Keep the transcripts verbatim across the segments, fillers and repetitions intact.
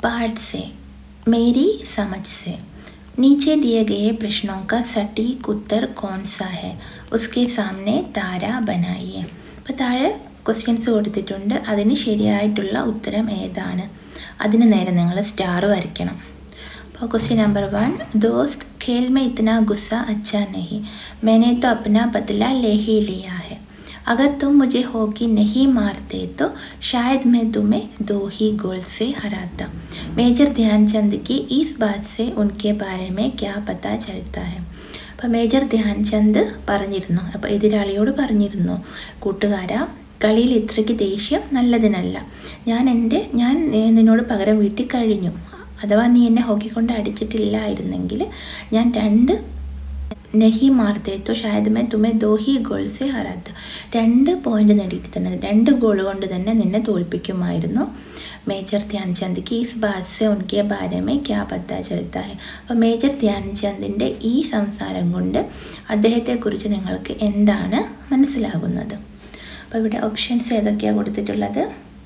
पाठ से, मेरी समझ से। नीचे दिए गए प्रश्नों का सटीक उत्तर कौन सा है? उसके सामने तारा बनाइए. അപ്പോൾ താഴെ ക്വസ്റ്റ്യൻസ് കൊടുത്തിട്ടുണ്ട്. അതിന് ശരിയായിട്ടുള്ള ഉത്തരം ഏതാണ്? അതിന് നേരെ നിങ്ങൾ സ്റ്റാർ വരയ്ക്കണം. അപ്പോൾ ക്വസ്റ്റ്യൻ നമ്പർ वन, दोस्त खेल में इतना गुस्सा अच्छा नहीं, मैंने तो अपना बदला ले ही लिया है. अगर तुम मुझे हॉकी नहीं मारते तो शायद मैं तुम्हें दो ही गोल से हराता. मेजर ध्यानचंद की इस बात से उनके बारे में क्या पता चलता है? അപ്പോൾ മേജർ ധ്യാൻചന്ദ് പറഞ്ഞിരുന്നു, അപ്പോൾ എതിരാളിയോട് പറഞ്ഞിരുന്നു, കൂട്ടുകാരാ, കളിയിൽ ഇത്രയ്ക്ക് ദേഷ്യം നല്ലതിനല്ല. ഞാൻ എൻ്റെ ഞാൻ നിന്നോട് പകരം വീട്ടി കഴിഞ്ഞു. അഥവാ നീ എന്നെ ഹോക്കി കൊണ്ട് അടിച്ചിട്ടില്ലായിരുന്നെങ്കിൽ ഞാൻ രണ്ട് നെഹി മാർത്തേത്തോ ഷായദ് മേ തുമേ ദോ ഹി ഗോൾ സെ ഹറാത്ത, രണ്ട് പോയിന്റ് നേടിയിട്ട് തന്നെ, രണ്ട് ഗോൾ കൊണ്ട് തന്നെ നിന്നെ തോൽപ്പിക്കുമായിരുന്നു. മേജർ ധ്യാൻചന്ദ് കി ഇസ് ബാത് സെ ഉൻകെ ബാരെ മേ ക്യാ പത്താ ചൽത്താ ഹെ. അപ്പോൾ മേജർ ധ്യാൻചന്ദിൻ്റെ ഈ സംസാരം കൊണ്ട് അദ്ദേഹത്തെക്കുറിച്ച് നിങ്ങൾക്ക് എന്താണ് മനസ്സിലാകുന്നത്? അപ്പോൾ ഇവിടെ ഓപ്ഷൻസ് ഏതൊക്കെയാണ് കൊടുത്തിട്ടുള്ളത്?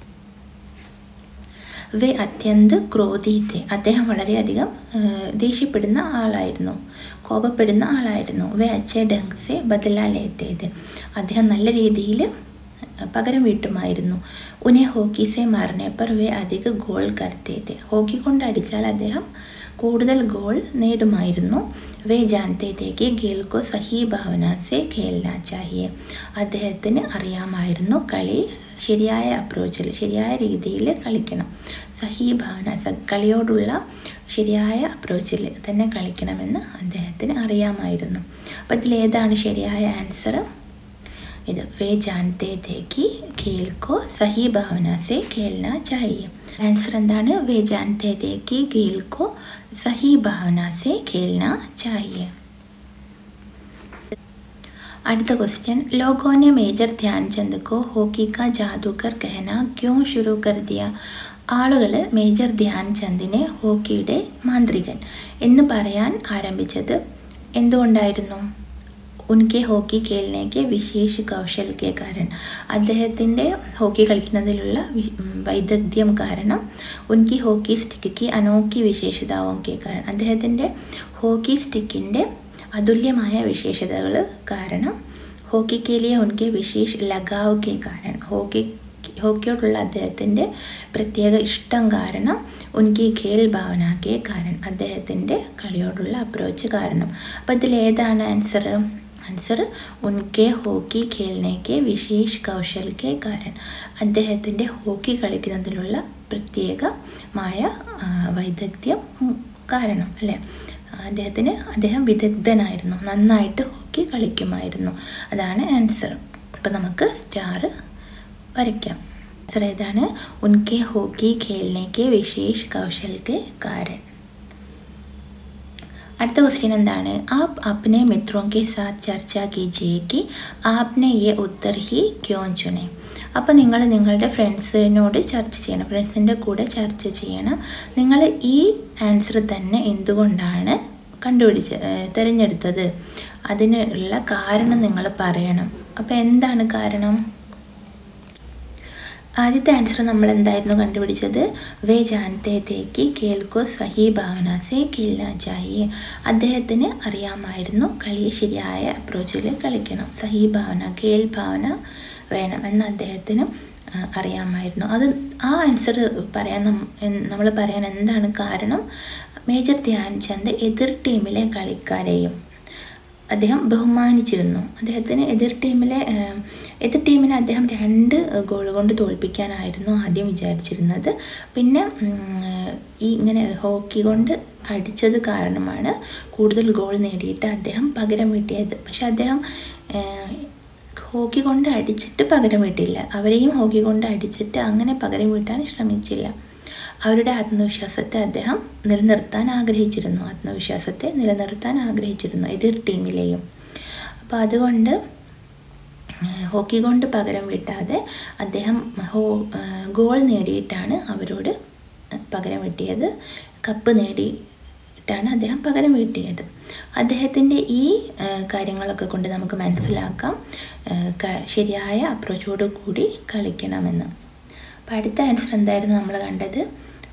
വേ അത്യന്ത് ക്രോധീത്തെ, അദ്ദേഹം വളരെയധികം ദേഷ്യപ്പെടുന്ന ആളായിരുന്നു, കോപപ്പെടുന്ന ആളായിരുന്നു. വേ അച്ഛേ ഡങ് സെ ബദല ലേത്തേത്, അദ്ദേഹം നല്ല രീതിയിൽ പകരം വീട്ടുമായിരുന്നു. ഉനെ ഹോക്കി സെ മാർനെ പർ വേ അധിക ഗോൾ കർത്തേത്, ഹോക്കി കൊണ്ട് അടിച്ചാൽ അദ്ദേഹം കൂടുതൽ ഗോൾ നേടുമായിരുന്നു. വേ ജാൻതേക്ക് ഖേൽ കോ സഹി ഭാവന സെ ഖേൽനാ ചാഹിയെ, അദ്ദേഹത്തിന് അറിയാമായിരുന്നു കളി ശരിയായ അപ്രോച്ചിൽ, ശരിയായ രീതിയിൽ കളിക്കണം. സഹി ഭാവന, കളിയോടുള്ള ശരിയായ അപ്രോച്ചിൽ തന്നെ കളിക്കണമെന്ന് അദ്ദേഹത്തിന് അറിയാമായിരുന്നു. അപ്പോൾ ഇതിലേതാണ് ശരിയായ ആൻസർ? ഇത് വേ ജാൻതേ ഥേ കി ഖേൽ കോ സഹി ഭാവന സെ ഖേൽനാ ചാഹിയെ. ആൻസർ എന്താണ്? വേ ജാൻതേ ഥേ കി ഖേൽ കോ സഹി ഭാവന സെ ഖേൽനാ ചാഹിയെ. അടുത്ത ക്വസ്റ്റ്യൻ, ലോഗോ ने മേജർ ധ്യാൻചന്ദ് को ഹോക്കി का जादूगर कहना क्यों शुरू कर दिया? ആളുകൾ മേജർ ധ്യാൻചന്ദിനെ ഹോക്കിയുടെ മാന്ത്രികൻ എന്ന് പറയാൻ ആരംഭിച്ചത് എന്തുകൊണ്ടായിരുന്നു? ഉൻകെ ഹോക്കി ഖേൽനേക്ക് വിശേഷ കൗശൽ കെ കാരണം, അദ്ദേഹത്തിൻ്റെ ഹോക്കി കളിക്കുന്നതിലുള്ള വൈദഗ്ധ്യം കാരണം. ഉൻകി ഹോക്കി സ്റ്റിക്ക് അനോഖി വിശേഷതാവും കെ കാരണം, അദ്ദേഹത്തിൻ്റെ ഹോക്കി സ്റ്റിക്കിൻ്റെ അതുല്യമായ വിശേഷതകൾ കാരണം. ഹോക്കി കേലിയ ഉൻകെ വിശേഷ ലഗാവ് കെ കാരണം, ഹോക്കി ഹോക്കിയോടുള്ള അദ്ദേഹത്തിൻ്റെ പ്രത്യേക ഇഷ്ടം കാരണം. ഉൻകി ഖേൽ ഭാവന കെ കാരണം, അദ്ദേഹത്തിൻ്റെ കളിയോടുള്ള അപ്രോച്ച് കാരണം. അപ്പോൾ ഇതിലേതാണ് ആൻസർ? ആൻസർ ഉൻകെ ഹോക്കി ഖേൽനേക്ക് വിശേഷ കൗശൽ കെ കാരണം, അദ്ദേഹത്തിൻ്റെ ഹോക്കി കളിക്കുന്നതിലുള്ള പ്രത്യേകമായ വൈദഗ്ധ്യം കാരണം, അല്ലേ? അദ്ദേഹത്തിന് അദ്ദേഹം വിദഗ്ധനായിരുന്നു, നന്നായിട്ട് ഹോക്കി കളിക്കുമായിരുന്നു. അതാണ് ആൻസർ. അപ്പോൾ നമുക്ക് സ്റ്റാർ വരയ്ക്കാം. ആൻസർ ഏതാണ്? ഉൻകെ ഹോക്കി ഖേൽനേക്ക് വിശേഷ കൗശൽ കെ കാരണം. അടുത്ത ക്വസ്റ്റ്യൻ എന്താണ്? ആപ് അപ്നെ മിത്രോं के साथ ചർച്ച കീജിയെ कि आपने ये उत्तर ही क्यों चुने? അപ്പോൾ നിങ്ങൾ നിങ്ങളുടെ ഫ്രണ്ട്സിനോട് ചർച്ച ചെയ്യണം, ഫ്രണ്ട്സിൻ്റെ കൂടെ ചർച്ച ചെയ്യണം. നിങ്ങൾ ഈ ആൻസർ തന്നെ എന്തുകൊണ്ടാണ് കണ്ടുപിടിച്ച തിരഞ്ഞെടുത്തത്? അതിനുള്ള കാരണം നിങ്ങൾ പറയണം. അപ്പോൾ എന്താണ് കാരണം? ആദ്യത്തെ ആൻസർ നമ്മൾ എന്തായിരുന്നു കണ്ടുപിടിച്ചത്? വേ ജാൻതേ ഥേ കി ഖേൽ കോ സഹി ഭാവന സെ ഖേൽനാ ചാഹിയെ, അദ്ദേഹത്തിന് അറിയാമായിരുന്നു കളിയെ ശരിയായ അപ്രോച്ചിൽ കളിക്കണം. സഹി ഭാവന, ഖേൽ ഭാവന വേണം എന്ന് അദ്ദേഹത്തിന് അറിയാമായിരുന്നു. അത് ആ ആൻസർ പറയാൻ നമ്മൾ പറയാൻ എന്താണ് കാരണം? മേജർ ധ്യാൻചന്ദ് എതിർ ടീമിലെ കളിക്കാരെയും അദ്ദേഹം ബഹുമാനിച്ചിരുന്നു. അദ്ദേഹത്തിന് എതിർ ടീമിലെ എതിർ ടീമിനെ അദ്ദേഹം രണ്ട് ഗോൾ കൊണ്ട് തോൽപ്പിക്കാനായിരുന്നു ആദ്യം വിചാരിച്ചിരുന്നത്. പിന്നെ ഈ ഇങ്ങനെ ഹോക്കി കൊണ്ട് അടിച്ചത് കാരണമാണ് കൂടുതൽ ഗോൾ നേടിയിട്ട് അദ്ദേഹം പകരം വീട്ടിയത്. പക്ഷെ അദ്ദേഹം ഹോക്കി കൊണ്ട് അടിച്ചിട്ട് പകരം വീട്ടില്ല, അവരെയും ഹോക്കി കൊണ്ട് അടിച്ചിട്ട് അങ്ങനെ പകരം വീട്ടാൻ ശ്രമിച്ചില്ല. അവരുടെ ആത്മവിശ്വാസത്തെ അദ്ദേഹം നിലനിർത്താൻ ആഗ്രഹിച്ചിരുന്നു, ആത്മവിശ്വാസത്തെ നിലനിർത്താൻ ആഗ്രഹിച്ചിരുന്നു എതിർ ടീമിലെയും. അപ്പോൾ അതുകൊണ്ട് ഹോക്കി കൊണ്ട് പകരം വീട്ടാതെ അദ്ദേഹം ഹോ ഗോൾ നേടിയിട്ടാണ് അവരോട് പകരം വീട്ടിയത്, കപ്പ് നേടിയിട്ടാണ് അദ്ദേഹം പകരം വീട്ടിയത്. അദ്ദേഹത്തിൻ്റെ ഈ കാര്യങ്ങളൊക്കെ കൊണ്ട് നമുക്ക് മനസ്സിലാക്കാം ശരിയായ അപ്രോച്ചോടു കൂടി കളിക്കണമെന്ന്. അപ്പോൾ അടുത്ത ആൻസർ എന്തായിരുന്നു നമ്മൾ കണ്ടത്?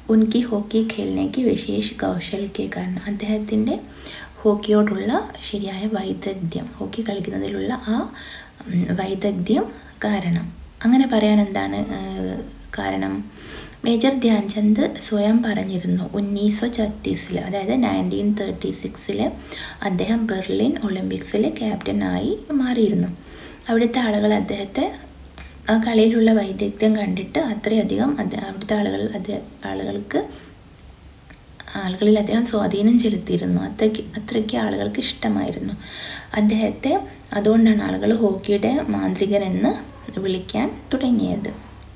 ഉൻകി ഹോക്കി खेलने की विशेष कौशल के कारण അദ്ദേഹത്തിൻ്റെ ഹോക്കിയോടുള്ള ശരിയായ വൈദഗ്ധ്യം, ഹോക്കി കളിക്കുന്നതിലുള്ള ആ വൈദഗ്ധ്യം കാരണം. അങ്ങനെ പറയാൻ എന്താണ് കാരണം? മേജർ ധ്യാൻചന്ദ് സ്വയം പറഞ്ഞിരുന്നു ഉന്നീസോ ഛത്തീസിൽ, അതായത് നയൻറ്റീൻ തേർട്ടി സിക്സിൽ അദ്ദേഹം ബെർലിൻ ഒളിമ്പിക്സിൽ ക്യാപ്റ്റനായി മാറിയിരുന്നു. അവിടുത്തെ ആളുകൾ അദ്ദേഹത്തെ ആ കളിയിലുള്ള വൈദഗ്ധ്യം കണ്ടിട്ട് അത്രയധികം അവിടുത്തെ ആളുകൾ ആളുകൾക്ക് ആളുകളിൽ അദ്ദേഹം സ്വാധീനം ചെലുത്തിയിരുന്നു. അത്രയ്ക്ക് അത്രയ്ക്ക് ആളുകൾക്ക് ഇഷ്ടമായിരുന്നു അദ്ദേഹത്തെ. അതുകൊണ്ടാണ് ആളുകൾ ഹോക്കിയുടെ മാന്ത്രികൻ എന്ന് വിളിക്കാൻ തുടങ്ങിയത്.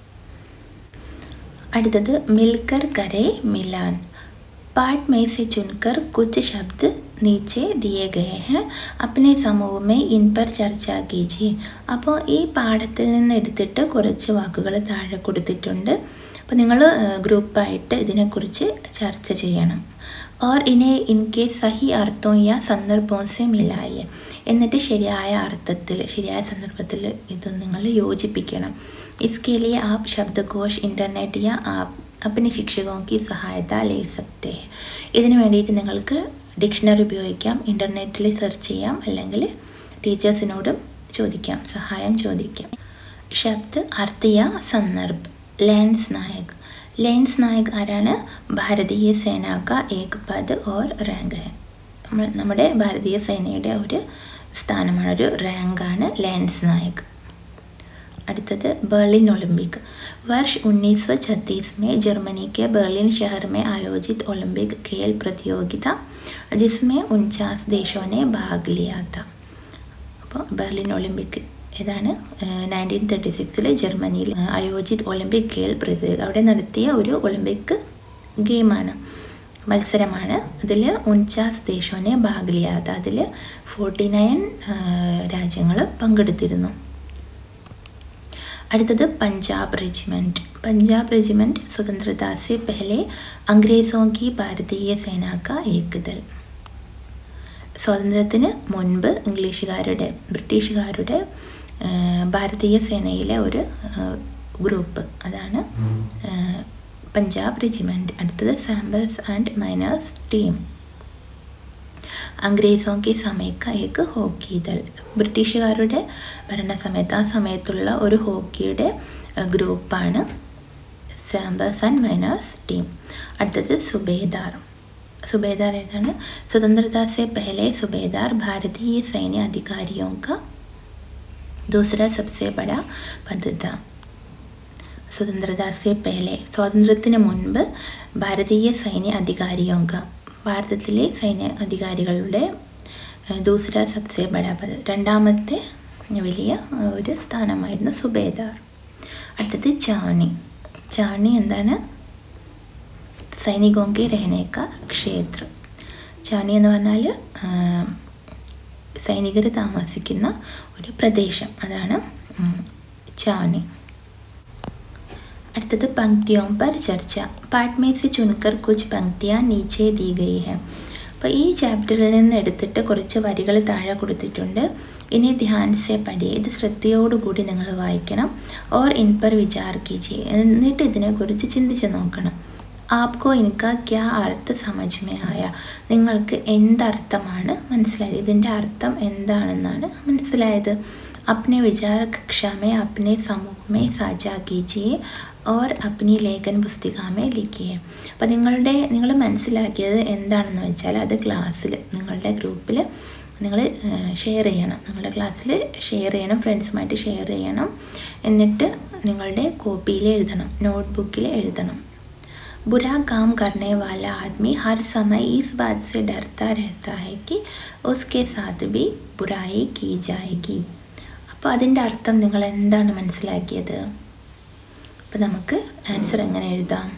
അടുത്തത് മിൽക്കർ കരേ മിലാൻ. पाठ में से चुनकर कुछ शब्द नीचे दिए गए हैं, अपने समूह में इन पर चर्चा कीजिए. അപ്പോൾ ഈ പാഠത്തിൽ നിന്ന് എടുത്തിട്ട് കുറച്ച് വാക്കുകൾ താഴെ കൊടുത്തിട്ടുണ്ട്. അപ്പോൾ നിങ്ങൾ ഗ്രൂപ്പായിട്ട് ഇതിനെക്കുറിച്ച് ചർച്ച ചെയ്യണം. और इन्हें इनके सही अर्थों या സന്ദർഭോं से मिलाइए. എന്നിട്ട് ശരിയായ അർത്ഥത്തിൽ ശരിയായ സന്ദർഭത്തിൽ ഇത് നിങ്ങൾ യോജിപ്പിക്കണം. इसके लिए आप शब्दकोश इंटरनेट या आप अपने शिक्षकों की सहायता ले सकते हैं. ഇതിനു വേണ്ടിയിട്ട് നിങ്ങൾക്ക് ഡിക്ഷണറി ഉപയോഗിക്കാം, ഇൻ്റർനെറ്റിൽ സെർച്ച് ചെയ്യാം, അല്ലെങ്കിൽ ടീച്ചേഴ്സിനോടും ചോദിക്കാം, സഹായം ചോദിക്കാം. ശബ്ദ് അർത്ഥ യാ സന്ദർഭ്. ലെൻസ് നായക്. ലെൻസ് നായക് ആരാണ്? ഭാരതീയ സേനാക്ക ഏക് പദ് ഓർ റാങ്ക് ഹെ. നമ്മൾ നമ്മുടെ ഭാരതീയ സേനയുടെ ഒരു സ്ഥാനമാണ്, ഒരു റാങ്കാണ് ലെൻസ് നായക്. അടുത്തത് ബर्लिन ओलंपिक. वर्ष उन्नीस सौ छत्तीस में जर्मनी के बर्लिन शहर में आयोजित ओलंपिक खेल प्रतियोगिता जिसमें उनचास देशों ने भाग लिया था. അപ്പോൾ ബെർലിൻ ഒളിമ്പിക് ഏതാണ്? നയൻറ്റീൻ തേർട്ടി സിക്സിൽ ജർമ്മനിയിൽ ആയോജിത് ഒളിമ്പിക് ഖേൽ പ്രതിയോഗിത, അവിടെ നടത്തിയ ഒരു ഒളിമ്പിക് ഗെയിമാണ്, മത്സരമാണ്. അതിൽ ഉൻചാസ് ദേശോനെ ഭാഗ് ലിയാ था. അതിൽ ഫോർട്ടി നയൻ രാജ്യങ്ങൾ പങ്കെടുത്തിരുന്നു. അടുത്തത് पंजाब रेजिमेंट. पंजाब रेजिमेंट स्वतंत्रता से पहले अंग्रेज़ों की भारतीय सेना का एक दल. സ്വാതന്ത്ര്യത്തിന് മുൻപ് ഇംഗ്ലീഷുകാരുടെ ബ്രിട്ടീഷുകാരുടെ ഭാരതീയ സേനയിലെ ഒരു ഗ്രൂപ്പ്, അതാണ് പഞ്ചാബ് റെജിമെൻറ്റ്. അടുത്തത് സാമ്പേഴ്സ് ആൻഡ് മൈനേഴ്സ് ടീം. അംഗ്രേസോ കി സമയക്ക ഏക്ക് ഹോക്കി ദൾ. ബ്രിട്ടീഷുകാരുടെ ഭരണസമയത്ത് ആ സമയത്തുള്ള ഒരു ഹോക്കിയുടെ ഗ്രൂപ്പാണ് സാമ്പേഴ്സ് ആൻഡ് മൈനേഴ്സ് ടീം. അടുത്തത് സുബേദാർ. സുബേദാർ ഏതാണ്? സ്വതന്ത്രता से पहले सुबेदार भारतीय सैन्य अधिकारियों का दूसरा सबसे बड़ा पद था. स्वतंत्रता से पहले സ്വാതന്ത്ര്യത്തിന് മുൻപ് ഭാരതീയ സൈന്യ അധികാരിയോങ്ക, ഭാരതത്തിലെ സൈന്യ അധികാരികളുടെ ദൂസര സബ്സെ ബഡ പദ, രണ്ടാമത്തെ വലിയ ഒരു സ്ഥാനമായിരുന്നു സുബേദാർ. അടുത്തത് ചാവണി. ചാവണി എന്താണ്? സൈനികോं के रहने का ക്ഷേത്ര. ചാവണി എന്ന് പറഞ്ഞാൽ സൈനികർ താമസിക്കുന്ന ഒരു പ്രദേശം, അതാണ് ചാവണി. അടുത്തത് പങ്ക്തിയോं पर चर्चा. पाठ में से चुनकर कुछ पंक्तियाँ नीचे दी गई है. അപ്പോൾ ഈ ചാപ്റ്ററിൽ നിന്ന് എടുത്തിട്ട് കുറച്ച് വരികൾ താഴെ കൊടുത്തിട്ടുണ്ട്. ഇനി ധ്യാൻ സെ പഠിയെ, ഇത് ശ്രദ്ധയോടുകൂടി നിങ്ങൾ വായിക്കണം. ഓർ ഇൻ പർ വിചാർ കീജിയെ, എന്നിട്ട് ഇതിനെക്കുറിച്ച് ചിന്തിച്ച് നോക്കണം. ആപ്കോ ഇൻകാ ക്യാ അർത്ഥ സമജ് മേ ആയ, നിങ്ങൾക്ക് എന്തർത്ഥമാണ് മനസ്സിലായത്, ഇതിൻ്റെ അർത്ഥം എന്താണെന്നാണ് മനസ്സിലായത്. अपने विचार कक्षा में अपने समूह में साझा कीजिए और अपनी ലേഖൻ പുസ്തിക में लिखिए. അപ്പോൾ നിങ്ങളുടെ നിങ്ങൾ മനസ്സിലാക്കിയത് എന്താണെന്ന് വെച്ചാൽ അത് ക്ലാസ്സിൽ നിങ്ങളുടെ ഗ്രൂപ്പിൽ നിങ്ങൾ ഷെയർ ചെയ്യണം, നിങ്ങളുടെ ക്ലാസ്സിൽ ഷെയർ ചെയ്യണം, ഫ്രണ്ട്സുമായിട്ട് ഷെയർ ചെയ്യണം. എന്നിട്ട് നിങ്ങളുടെ കോപ്പിയിൽ എഴുതണം, നോട്ട്ബുക്കിൽ എഴുതണം. बुरा काम करने वाला आदमी हर समय इस बात से डरता रहता है कि उसके साथ भी बुराई की जाएगी. അപ്പോൾ അതിൻ്റെ അർത്ഥം നിങ്ങൾ എന്താണ് മനസ്സിലാക്കിയത്? അപ്പോൾ നമുക്ക് ആൻസർ എങ്ങനെ എഴുതാം?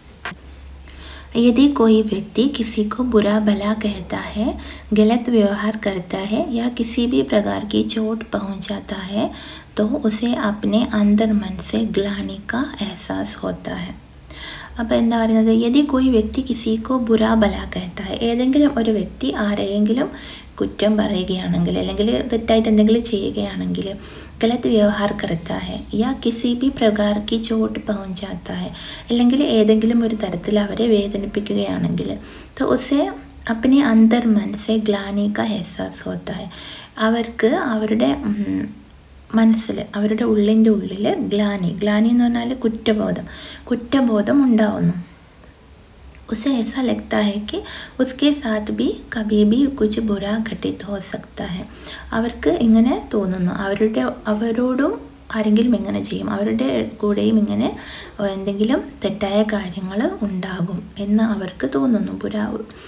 यदि कोई व्यक्ति किसी को बुरा भला कहता है, गलत व्यवहार करता है या किसी भी प्रकार की चोट पहुंचाता है तो उसे अपने अंदर मन से ग्लानि का एहसास होता है. അപ്പോൾ എന്താ പറയുന്നത്? യദി കോയി വ്യക്തി കിസിക്കോ ബുരാ ബലാ കഹത്ത ഹെ, ഏതെങ്കിലും ഒരു വ്യക്തി ആരെയെങ്കിലും കുറ്റം പറയുകയാണെങ്കിൽ അല്ലെങ്കിൽ തെറ്റായിട്ട് എന്തെങ്കിലും ചെയ്യുകയാണെങ്കിൽ, गलत व्यवहार करता है या किसी भी प्रकार की चोट पहुंचाता है അല്ലെങ്കിൽ ഏതെങ്കിലും ഒരു തരത്തിൽ അവരെ വേദനിപ്പിക്കുകയാണെങ്കിൽ तो उसे अपने अंदर मन से ग्लानि का एहसास होता है അവർക്ക് അവരുടെ മനസ്സിൽ അവരുടെ ഉള്ളിൻ്റെ ഉള്ളിൽ ഗ്ലാനി ഗ്ലാനി എന്ന് പറഞ്ഞാൽ കുറ്റബോധം കുറ്റബോധം ഉണ്ടാവുന്നു उसे ऐसा लगता है कि उसके साथ भी कभी भी कुछ बुरा घटित हो सकता है അവർക്ക് ഇങ്ങനെ തോന്നുന്നു അവരുടെ അവരോടും ആരെങ്കിലും ഇങ്ങനെ ചെയ്യും അവരുടെ കൂടെയും ഇങ്ങനെ എന്തെങ്കിലും തെറ്റായ കാര്യങ്ങൾ ഉണ്ടാകും എന്ന് അവർക്ക് തോന്നുന്നു बुरा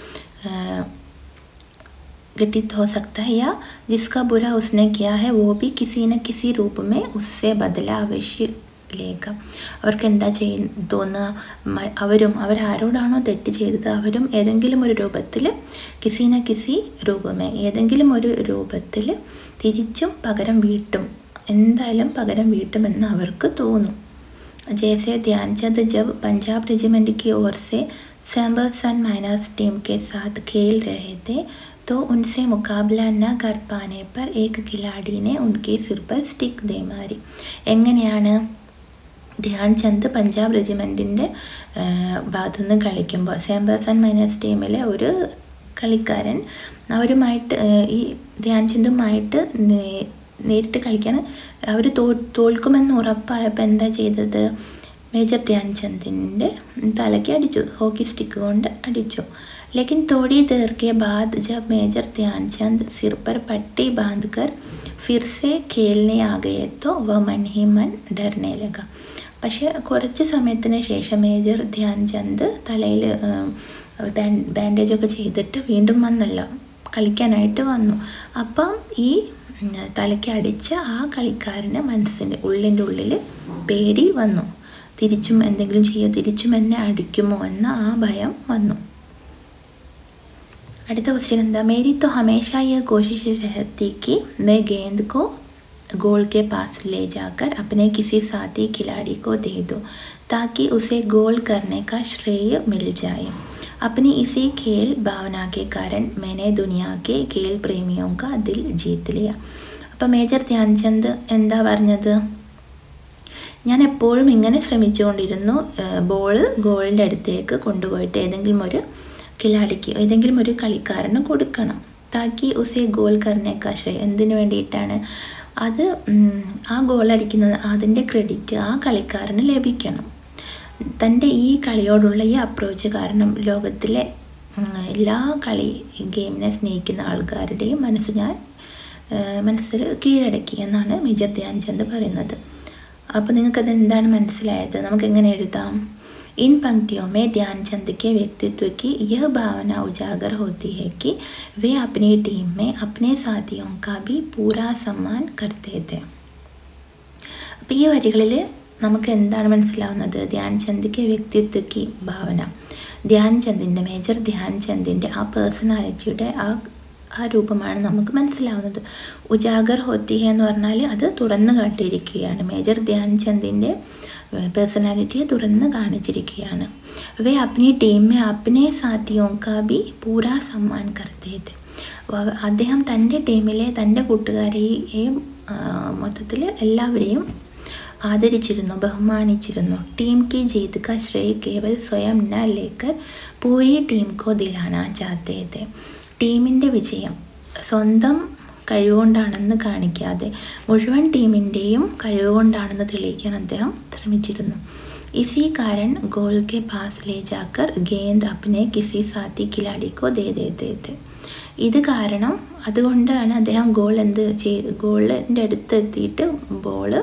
घटित हो सकता है या जिसका बुरा उसने किया है वो भी किसी न किसी रूप में उससे बदला अवश्य लेगा അവർക്ക് എന്താ ചെയ്യ തോന്നുക അവരും അവരാരോടാണോ തെറ്റ് ചെയ്തത് അവരും ഏതെങ്കിലും ഒരു രൂപത്തിൽ കിസി ന കിസി രൂപമേ ഏതെങ്കിലും ഒരു രൂപത്തിൽ തിരിച്ചും പകരം വീട്ടും എന്തായാലും പകരം വീട്ടുമെന്ന് അവർക്ക് തോന്നും जैसे ध्यानचंद जब पंजाब रेजिमेंट की ओर से सैम्बर्सन माइनर्स टीम के साथ खेल रहे थे तो उनसे मुकाबला न कर पाने पर एक खिलाड़ी ने उनके सिर पर स्टिक दे मारी എങ്ങനെയാണ് ധ്യാൻചന്ദ് പഞ്ചാബ് റെജിമെൻറ്റിൻ്റെ ഭാഗത്തു നിന്ന് കളിക്കുമ്പോൾ സാംബേഴ്സൺ മൈനേഴ്സ് ടീമിലെ ഒരു കളിക്കാരൻ അവരുമായിട്ട് ഈ ധ്യാൻചന്ദുമായിട്ട് നേരിട്ട് കളിക്കാൻ അവർ തോ തോൽക്കുമെന്ന് ഉറപ്പായപ്പോൾ എന്താ ചെയ്തത് മേജർ ധ്യാൻചന്ദിൻ്റെ തലയ്ക്ക് അടിച്ചു ഹോക്കി സ്റ്റിക്ക് കൊണ്ട് അടിച്ചു लेकिन थोड़ी देर के बाद जब मेजर ध्यानचंद सिर पर पट्टी बांधकर फिर से खेलने आ गए तो वह मन ही मन डरने लगा പക്ഷേ കുറച്ച് സമയത്തിന് ശേഷം മേജർ ധ്യാൻചന്ദ് തലയിൽ ബാൻഡേജൊക്കെ ചെയ്തിട്ട് വീണ്ടും വന്നല്ലോ കളിക്കാനായിട്ട് വന്നു അപ്പം ഈ തലയ്ക്ക് അടിച്ച ആ കളിക്കാരന് മനസ്സിൻ്റെ ഉള്ളിൻ്റെ ഉള്ളിൽ പേടി വന്നു തിരിച്ചും എന്തെങ്കിലും ചെയ്യുമോ തിരിച്ചും എന്നെ അടിക്കുമോ എന്ന ആ ഭയം വന്നു അടുത്ത ക്വസ്റ്റ്യൻ എന്താ मेरी तो हमेशा यह कोशिश रहती कि मैं गेंद को गोल के पास ले जाकर अपने किसी साथी खिलाड़ी को दे दूं ताकि उसे गोल करने का श्रेय मिल जाए अपनी इसी खेल भावना के कारण मैंने दुनिया के खेल प्रेमियों का दिल जीत लिया അപ്പോൾ മേജർ ധ്യാൻചന്ദ് എന്താ പറഞ്ഞത് ഞാൻ എപ്പോഴും ഇങ്ങനെ ശ്രമിച്ചുകൊണ്ടിരുന്നു ബോൾ ഗോളിൻ്റെ അടുത്തേക്ക് കൊണ്ടുപോയിട്ട് ഏതെങ്കിലും ഒരു ഖിലാഡിക്ക് ഏതെങ്കിലും ഒരു കളിക്കാരന് കൊടുക്കണം താക്കി ഉസേ ഗോൾ കർണേക്കാ ശ്രേയ എന്തിനു വേണ്ടിയിട്ടാണ് അത് ആ ഗോൾ അടിക്കുന്നത് അതിൻ്റെ ക്രെഡിറ്റ് ആ കളിക്കാരന് ലഭിക്കണം തൻ്റെ ഈ കളിയോടുള്ള ഈ അപ്രോച്ച് കാരണം ലോകത്തിലെ എല്ലാ കളി ഗെയിമിനെ സ്നേഹിക്കുന്ന ആൾക്കാരുടെയും മനസ്സ് ഞാൻ മനസ്സിൽ കീഴടക്കി എന്നാണ് മേജർ ധ്യാൻചന്ദ് പറയുന്നത് അപ്പോൾ നിങ്ങൾക്കത് എന്താണ് മനസ്സിലായത് നമുക്കെങ്ങനെ എഴുതാം इन पंक्तियों में ध्यानचंद के व्यक्तित्व की यह भावना उजागर होती है कि वे अपनी टीम में अपने साथियों का भी पूरा सम्मान करते थे അപ്പോൾ ഈ വരികളിൽ നമുക്ക് എന്താണ് മനസ്സിലാവുന്നത് ധ്യാൻചന്ദിൻ്റെ വ്യക്തിത്വക്ക് ഭാവന ധ്യാൻചന്ദിൻ്റെ മേജർ ധ്യാൻചന്ദിൻ്റെ ആ പേഴ്സണാലിറ്റിയുടെ ആ ആ രൂപമാണ് നമുക്ക് മനസ്സിലാവുന്നത് ഉജാഗർ ഹോത്തി ഹെ എന്ന് പറഞ്ഞാൽ അത് തുറന്നു കാട്ടിയിരിക്കുകയാണ് മേജർ ധ്യാൻചന്ദിൻ്റെ പേഴ്സണാലിറ്റിയെ തുറന്ന് കാണിച്ചിരിക്കുകയാണ് വേ അപ്നി ടീം മേ അപ്നെ സാത്തിയോं का भी पूरा सम्मान करते थे അദ്ദേഹം തൻ്റെ ടീമിലെ തൻ്റെ കൂട്ടുകാരെയും മൊത്തത്തിൽ എല്ലാവരെയും ആദരിച്ചിരുന്നു ബഹുമാനിച്ചിരുന്നു ടീം की जीत का श्रेय केवल स्वयं न लेकर पूरी टीम को दिलाना चाहते थे ടീമിൻ്റെ വിജയം സ്വന്തം കഴിവുകൊണ്ടാണെന്ന് കാണിക്കാതെ മുഴുവൻ ടീമിൻ്റെയും കഴിവുകൊണ്ടാണെന്ന് തെളിയിക്കാൻ അദ്ദേഹം ശ്രമിച്ചിരുന്നു इसी कारण गोल के पास ले जाकर गेंद अपने किसी साथी खिलाड़ी को दे देते थे ഇത് കാരണം അതുകൊണ്ടാണ് അദ്ദേഹം ഗോൾ എന്ത് ചെയ്ത് ഗോളിൻ്റെ അടുത്ത് എത്തിയിട്ട് ബോള്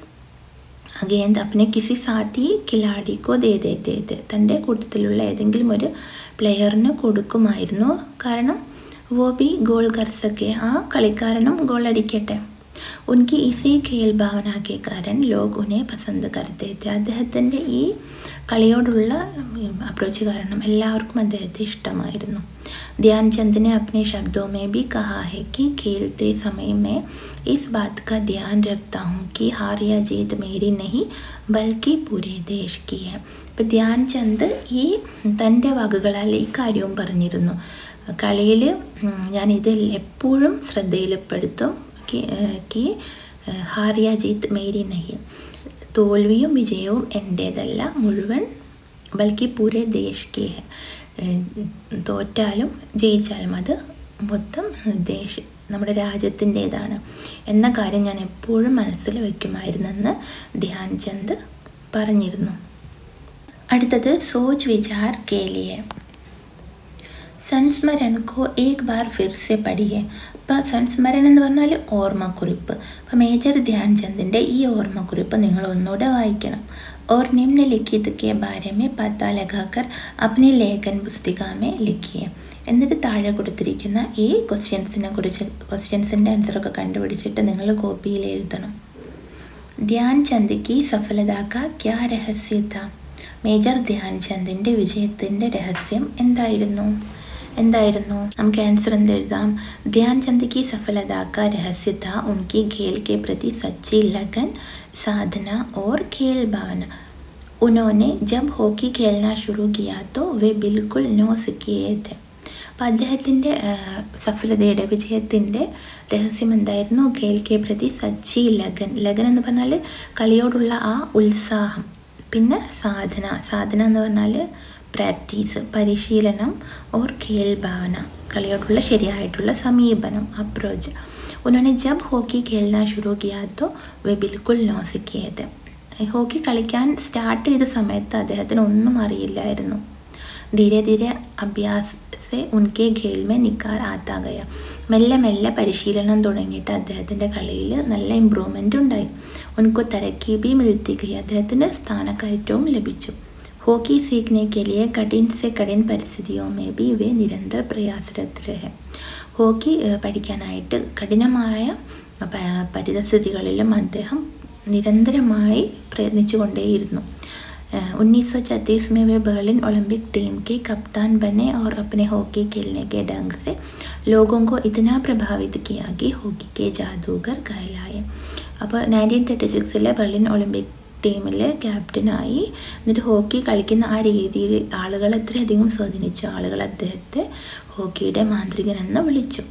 ഗേന്ദ് അപ്നെ കിസി സാത്തി ഖിലാഡിക്കോ ദേ ദേത്തെ थे തൻ്റെ കൂട്ടത്തിലുള്ള ഏതെങ്കിലും ഒരു പ്ലെയറിന് കൊടുക്കുമായിരുന്നു കാരണം वो भी गोल कर सके ആ കളിക്കാരനും ഗോൾ അടിക്കട്ടെ उनकी इसी खेल भावना के कारण लोग उन्हें पसंद करते थे അദ്ദേഹത്തിൻ്റെ ഈ കളിയോടുള്ള അപ്രോച്ച് കാരണം എല്ലാവർക്കും അദ്ദേഹത്തെ ഇഷ്ടമായിരുന്നു ध्यानचंद ने अपने शब्दों में भी कहा है कि खेलते समय मैं इस बात का ध्यान रखता हूँ कि हार या जीत मेरी नहीं बल्कि पूरे देश की है അപ്പോൾ ധ്യാൻചന്ദ് ഈ തൻ്റെ വാക്കുകളാൽ ഈ കാര്യവും പറഞ്ഞിരുന്നു കളിയിൽ ഞാനിത് എപ്പോഴും ശ്രദ്ധയിൽപ്പെടുത്തും कि ഹാരിയ ജീത്ത് മേരി നഹി, തോൽവിയും വിജയവും എൻ്റേതല്ല, മുഴുവൻ ബൽക്കി പൂരെ ദേശ് കെ ഹെ, തോറ്റാലും ജയിച്ചാലും അത് മൊത്തം ദേശ് നമ്മുടെ രാജ്യത്തിൻ്റേതാണ് എന്ന കാര്യം ഞാൻ എപ്പോഴും മനസ്സിൽ വയ്ക്കുമായിരുന്നെന്ന് ധ്യാൻ ചന്ദ് പറഞ്ഞിരുന്നു. അടുത്തത് സോച്ച് വിചാർ കേലിയെ. സംസ്മരൺ കോ ഏക് ബാർ ഫിർ സെ പഠിയെ. അപ്പം സംസ്മരൺ എന്ന് പറഞ്ഞാൽ ഓർമ്മക്കുറിപ്പ്. അപ്പം മേജർ ധ്യാൻ ചന്ദിൻ്റെ ഈ ഓർമ്മക്കുറിപ്പ് നിങ്ങൾ ഒന്നുകൂടെ വായിക്കണം. और निम्नलिखित के बारे में पता लगाकर अपनी लेखन पुस्तिका में लिखिए. എന്നിട്ട് താഴെ കൊടുത്തിരിക്കുന്ന ഈ ക്വസ്റ്റ്യൻസിനെ കുറിച്ച് ക്വസ്റ്റ്യൻസിൻ്റെ ആൻസറൊക്കെ കണ്ടുപിടിച്ചിട്ട് നിങ്ങൾ കോപ്പിയിൽ എഴുതണം. ധ്യാൻ ചന്ദ് കി സഫലത കാ ക്യാ രഹസ്യ താ. മേജർ ധ്യാൻ ചന്ദിൻ്റെ വിജയത്തിൻ്റെ രഹസ്യം എന്തായിരുന്നു എന്തായിരുന്നു നമുക്ക് ആൻസർ എന്തെഴുതാം? ധ്യാൻ ചന്ദ് की सफलता का रहस्य था उनकी खेल के प्रति सच्ची लगन, साधना और खेल भावना. उन्होंने जब हॉकी खेलना शुरू किया तो वे बिल्कुल नौसिखिए थे. അപ്പം അദ്ദേഹത്തിൻ്റെ സഫലതയുടെ വിജയത്തിൻ്റെ രഹസ്യം എന്തായിരുന്നു? ഖേൽ കെ പ്രതി സച്ചി ലഗൻ. ലഗൻ എന്ന് പറഞ്ഞാൽ കളിയോടുള്ള ആ ഉത്സാഹം. പിന്നെ സാധന സാധന എന്ന് പറഞ്ഞാൽ പ്രാക്ടീസ്, പരിശീലനം. ഓർ ഖേൽ ഭാവന, കളിയോടുള്ള ശരിയായിട്ടുള്ള സമീപനം, അപ്രോച്ച്. ഉन्होंने जब ഹോക്കി खेलना शुरू किया तो वे बिल्कुल नौसिखिए थे. ഹോക്കി കളിക്കാൻ സ്റ്റാർട്ട് ചെയ്ത സമയത്ത് അദ്ദേഹത്തിന് ഒന്നും അറിയില്ലായിരുന്നു. ധീരെ ധീരെ അഭ്യാസ് സെ ഉൻകെ ഖേൽ മേ നിക്കാർ ആത്താ ഗയ. മെല്ലെ മെല്ലെ പരിശീലനം തുടങ്ങിയിട്ട് അദ്ദേഹത്തിൻ്റെ കളിയിൽ നല്ല ഇമ്പ്രൂവ്മെൻ്റ് ഉണ്ടായി. ഉनको तरक्की भी मिलती गई. അദ്ദേഹത്തിന് സ്ഥാനക്കയറ്റവും ലഭിച്ചു. हॉकी सीखने के लिए कठिन से कठिन परिस्थितियों में भी वे निरंतर प्रयासरत रहे. ഹോക്കി പഠിക്കാനായിട്ട് കഠിനമായ പരിതസ്ഥിതികളിലും അദ്ദേഹം നിരന്തരമായി പ്രയത്നിച്ചു കൊണ്ടേയിരുന്നു. उन्नीस सौ छत्तीस में वे बर्लिन ओलंपिक टीम के कप्तान बने और अपने हॉकी खेलने के ढंग से लोगों को इतना प्रभावित किया कि हॉकी के जादूगर कहलाए. അപ്പോൾ നയൻറ്റീൻ തേർട്ടി സിക്സിലെ ബർലിൻ ഒളിമ്പിക് ടീമിലെ ക്യാപ്റ്റനായി. എന്നിട്ട് ഹോക്കി കളിക്കുന്ന ആ രീതിയിൽ ആളുകൾ അത്രയധികം സ്വാധീനിച്ചു. ആളുകൾ അദ്ദേഹത്തെ ഹോക്കിയുടെ മാന്ത്രികനെന്ന് വിളിച്ചു.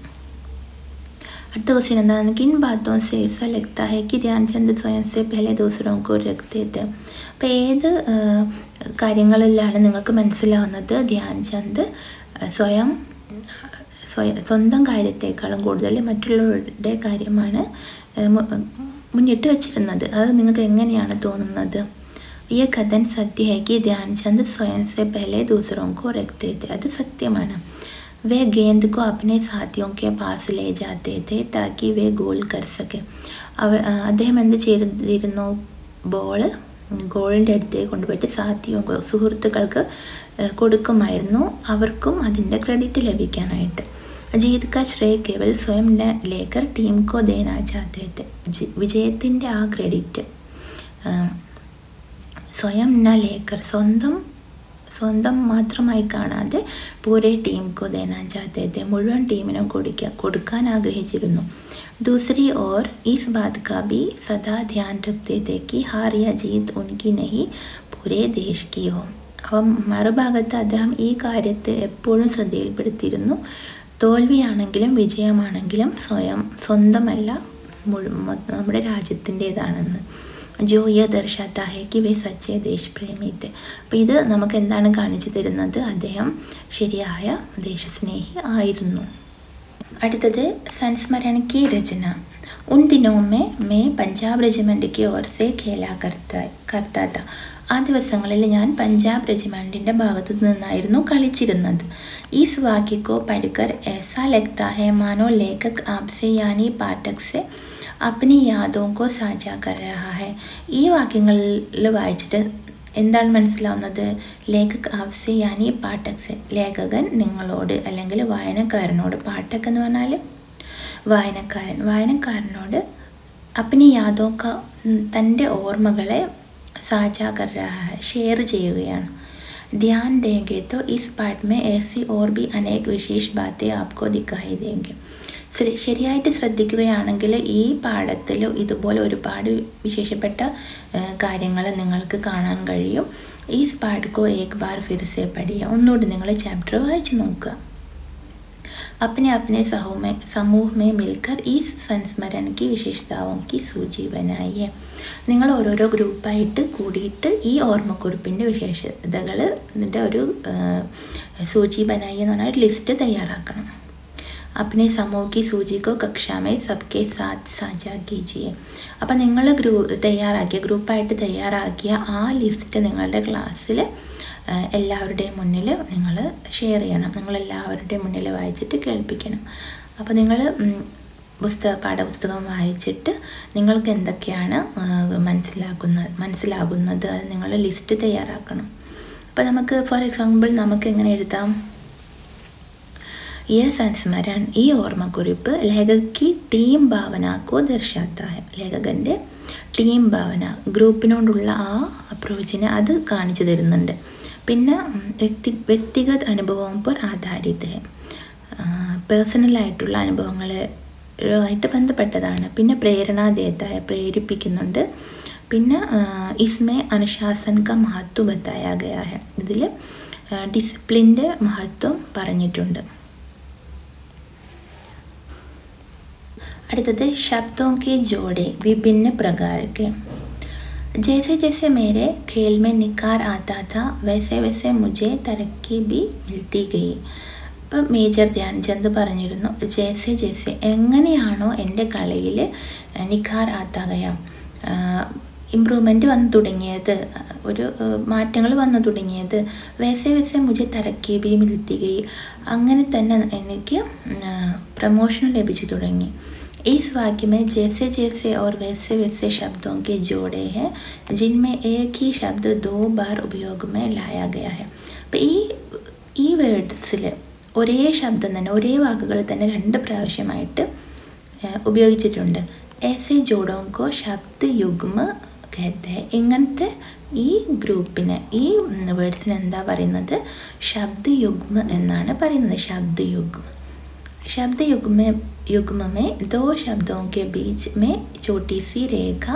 അടുത്ത ക്വസ്റ്റ്യൻ എന്താണ്? കിൻ ബാത്തോ സേ ऐसा लगता है कि ധ്യാൻചന്ദ് സ്വയം സെ പഹലെ ദൂസറോ കോ രഖ്തേ थे. അപ്പോൾ ഏത് കാര്യങ്ങളിലാണ് നിങ്ങൾക്ക് മനസ്സിലാവുന്നത് ധ്യാൻചന്ദ് സ്വയം സ്വയം സ്വന്തം കാര്യത്തേക്കാളും കൂടുതൽ മറ്റുള്ളവരുടെ കാര്യമാണ് മുന്നിട്ട് വച്ചിരുന്നത്? അത് നിങ്ങൾക്ക് എങ്ങനെയാണ് തോന്നുന്നത്? ഈ കഥൻ സത്യ है कि ധ്യാൻചന്ദ് സ്വയം സെ പഹലെ ദൂസറോ കോ രഖ്തേ थे. അത് സത്യമാണ്. वे गेंद को अपने साथियों के पास ले जाते थे ताकि वे गोल कर सके. അവ അദ്ദേഹം എന്ത് ചെയ്തിരുന്നു? ബോള് ഗോളിൻ്റെ അടുത്തേക്ക് കൊണ്ടുപോയിട്ട് സാത്തിയോ സുഹൃത്തുക്കൾക്ക് കൊടുക്കുമായിരുന്നു, അവർക്കും അതിൻ്റെ ക്രെഡിറ്റ് ലഭിക്കാനായിട്ട്. जीत का श्रेय केवल स्वयं न लेकर टीम को देना चाहते थे. വിജയത്തിൻ്റെ ആ ക്രെഡിറ്റ് സ്വയം ന ലേക്കർ സ്വന്തം സ്വന്തം മാത്രമായി കാണാതെ പൂരെ ടീം കോ ദേനാ ചാഹത്തെ थे. മുഴുവൻ ടീമിനും കൊടുക്കുക കൊടുക്കാൻ ആഗ്രഹിച്ചിരുന്നു. दूसरी ओर इस बात का भी सदा ध्यान रखते थे कि हार या जीत उनकी नहीं पूरे देश की हो. അപ്പം മറുഭാഗത്ത് അദ്ദേഹം ഈ കാര്യത്തെ എപ്പോഴും ശ്രദ്ധയിൽപ്പെടുത്തിയിരുന്നു. തോൽവിയാണെങ്കിലും വിജയമാണെങ്കിലും സ്വയം സ്വന്തമല്ല, നമ്മുടെ രാജ്യത്തിൻ്റേതാണെന്ന്. ജോ യ ദർശാത്ത ഹെ കി വേ സച്ചേ ദേശ് പ്രേമി थे. അപ്പോൾ ഇത് നമുക്ക് എന്താണ് കാണിച്ചു തരുന്നത്? അദ്ദേഹം ശരിയായ ദേശസ്നേഹി ആയിരുന്നു. അടുത്തത് संस्मरण की रचना. उन दिनों में मैं पंजाब रेजिमेंट की ओर से खेला करता करता था. ആ ദിവസങ്ങളിൽ ഞാൻ പഞ്ചാബ് റെജിമെൻറ്റിൻ്റെ ഭാഗത്തു നിന്നായിരുന്നു കളിച്ചിരുന്നത്. ഈസ് വാക്യക്കോ പഠിക്കർ ऐसा लगता है मानो लेखक आपसे यानी पाठक से अपनी यादों को साझा कर रहा है. ഈ വാക്യങ്ങളിൽ വായിച്ചിട്ട് എന്താണ് മനസ്സിലാവുന്നത്? ലേഖക് ആപ്സെ യാനി പാഠക്, ലേഖകൻ നിങ്ങളോട് അല്ലെങ്കിൽ വായനക്കാരനോട്, പാഠക് എന്ന് പറഞ്ഞാൽ വായനക്കാരൻ, വായനക്കാരനോട് അപ്നി യാദോക്ക തൻ്റെ ഓർമ്മകളെ സാझा कर रहा है, ഷെയർ ചെയ്യുകയാണ്. ധ്യാൻ देंगे तो इस पाठ में ऐसी और भी अनेक विशेष बातें आपको दिखाई देंगे. ശരിയായിട്ട് ശ്രദ്ധിക്കുകയാണെങ്കിൽ ഈ പാഠത്തിൽ ഇതുപോലെ ഒരുപാട് വിശേഷപ്പെട്ട കാര്യങ്ങൾ നിങ്ങൾക്ക് കാണാൻ കഴിയും. ഈ പാഠ് കോ ഏക് ബാർ ഫിർ സെ പഠിയ. ഒന്നുകൂടി നിങ്ങൾ ചാപ്റ്റർ വായിച്ച് നോക്കുക. अपने अपने समूह में समूह में मिलकर ഈ संस्मरण की विशेषताओं की सूची बनाइए. നിങ്ങൾ ഓരോരോ ഗ്രൂപ്പായിട്ട് കൂടിയിട്ട് ഈ ഓർമ്മക്കുറിപ്പിൻ്റെ വിശേഷതകൾ ഇതിൻ്റെ ഒരു സൂചി ബനായി എന്ന് പറഞ്ഞാൽ ലിസ്റ്റ് തയ്യാറാക്കണം. अपने समूह की सूची को कक्षा में सबके साथ साझा कीजिए. അപ്പോൾ നിങ്ങൾ ഗ്രൂ തയ്യാറാക്കിയ ഗ്രൂപ്പായിട്ട് തയ്യാറാക്കിയ ആ ലിസ്റ്റ് നിങ്ങളുടെ ക്ലാസ്സിൽ എല്ലാവരുടെയും മുന്നിൽ നിങ്ങൾ ഷെയർ ചെയ്യണം. നിങ്ങളെല്ലാവരുടെയും മുന്നിൽ വായിച്ചിട്ട് കേൾപ്പിക്കണം. അപ്പോൾ നിങ്ങൾ പുസ്തക പാഠപുസ്തകം വായിച്ചിട്ട് നിങ്ങൾക്ക് എന്തൊക്കെയാണ് മനസ്സിലാക്കുന്നത് മനസ്സിലാകുന്നത് അത് നിങ്ങൾ ലിസ്റ്റ് തയ്യാറാക്കണം. അപ്പോൾ നമുക്ക് ഫോർ എക്സാമ്പിൾ നമുക്ക് എങ്ങനെ എഴുതാം? यह संस्मरण ഈ ഓർമ്മക്കുറിപ്പ് ലേഖകി ടീം ഭാവനക്കോ ദർശാത്ത है. ലേഖകൻ്റെ ടീം ഭാവന ഗ്രൂപ്പിനോടുള്ള ആ അപ്രോച്ചിനെ അത് കാണിച്ചു തരുന്നുണ്ട്. പിന്നെ വ്യക്തി വ്യക്തിഗത അനുഭവം पर आधारित है. പേഴ്സണലായിട്ടുള്ള അനുഭവങ്ങളുമായിട്ട് ബന്ധപ്പെട്ടതാണ്. പിന്നെ പ്രേരണാദേതായ പ്രേരിപ്പിക്കുന്നുണ്ട്. പിന്നെ इसमें अनुशासन का महत्व बताया गया है. ഇതിൽ ഡിസിപ്ലിൻ്റെ മഹത്വം പറഞ്ഞിട്ടുണ്ട്. അടുത്തത് शब्दों के जोड़े विभिन्न प्रकार के. जैसे जैसे मेरे खेल में निखार आता था वैसे वैसे मुझे तरक्की भी मिलती गई. ഇപ്പം മേജർ ധ്യാൻചന്ദ് പറഞ്ഞിരുന്നു ജേസെ ജേസെ എങ്ങനെയാണോ എൻ്റെ കളിയിൽ നിഖാർ ആത്താകയ ഇമ്പ്രൂവ്മെൻറ്റ് വന്നു തുടങ്ങിയത്, ഒരു മാറ്റങ്ങൾ വന്നു തുടങ്ങിയത്, വൈസെ വൈസെ മുझे तरक्की भी मिलती गई അങ്ങനെ തന്നെ എനിക്ക് പ്രമോഷൻ ലഭിച്ചു തുടങ്ങി. इस वाक्य में जैसे जैसे और वैसे वैसे शब्दों के जोड़े हैं जिनमें एक ही शब्द दो बार उपयोग में लाया गया है. അപ്പോൾ ഈ ഈ വേർഡ്സിൽ ഒരേ ശബ്ദം തന്നെ ഒരേ വാക്കുകൾ തന്നെ രണ്ട് പ്രാവശ്യമായിട്ട് ഉപയോഗിച്ചിട്ടുണ്ട്. ऐसे जोड़ों को शब्द युग्म कहते हैं. ഇങ്ങനത്തെ ഈ ഗ്രൂപ്പിനെ ഈ വേർഡ്സിന് എന്താ പറയുന്നത്? ശബ്ദ യുഗ്മ എന്നാണ് പറയുന്നത്. ശബ്ദ യുഗ്മ शब्द युग्म में युग्म में दो शब्दों के बीच में छोटी सी रेखा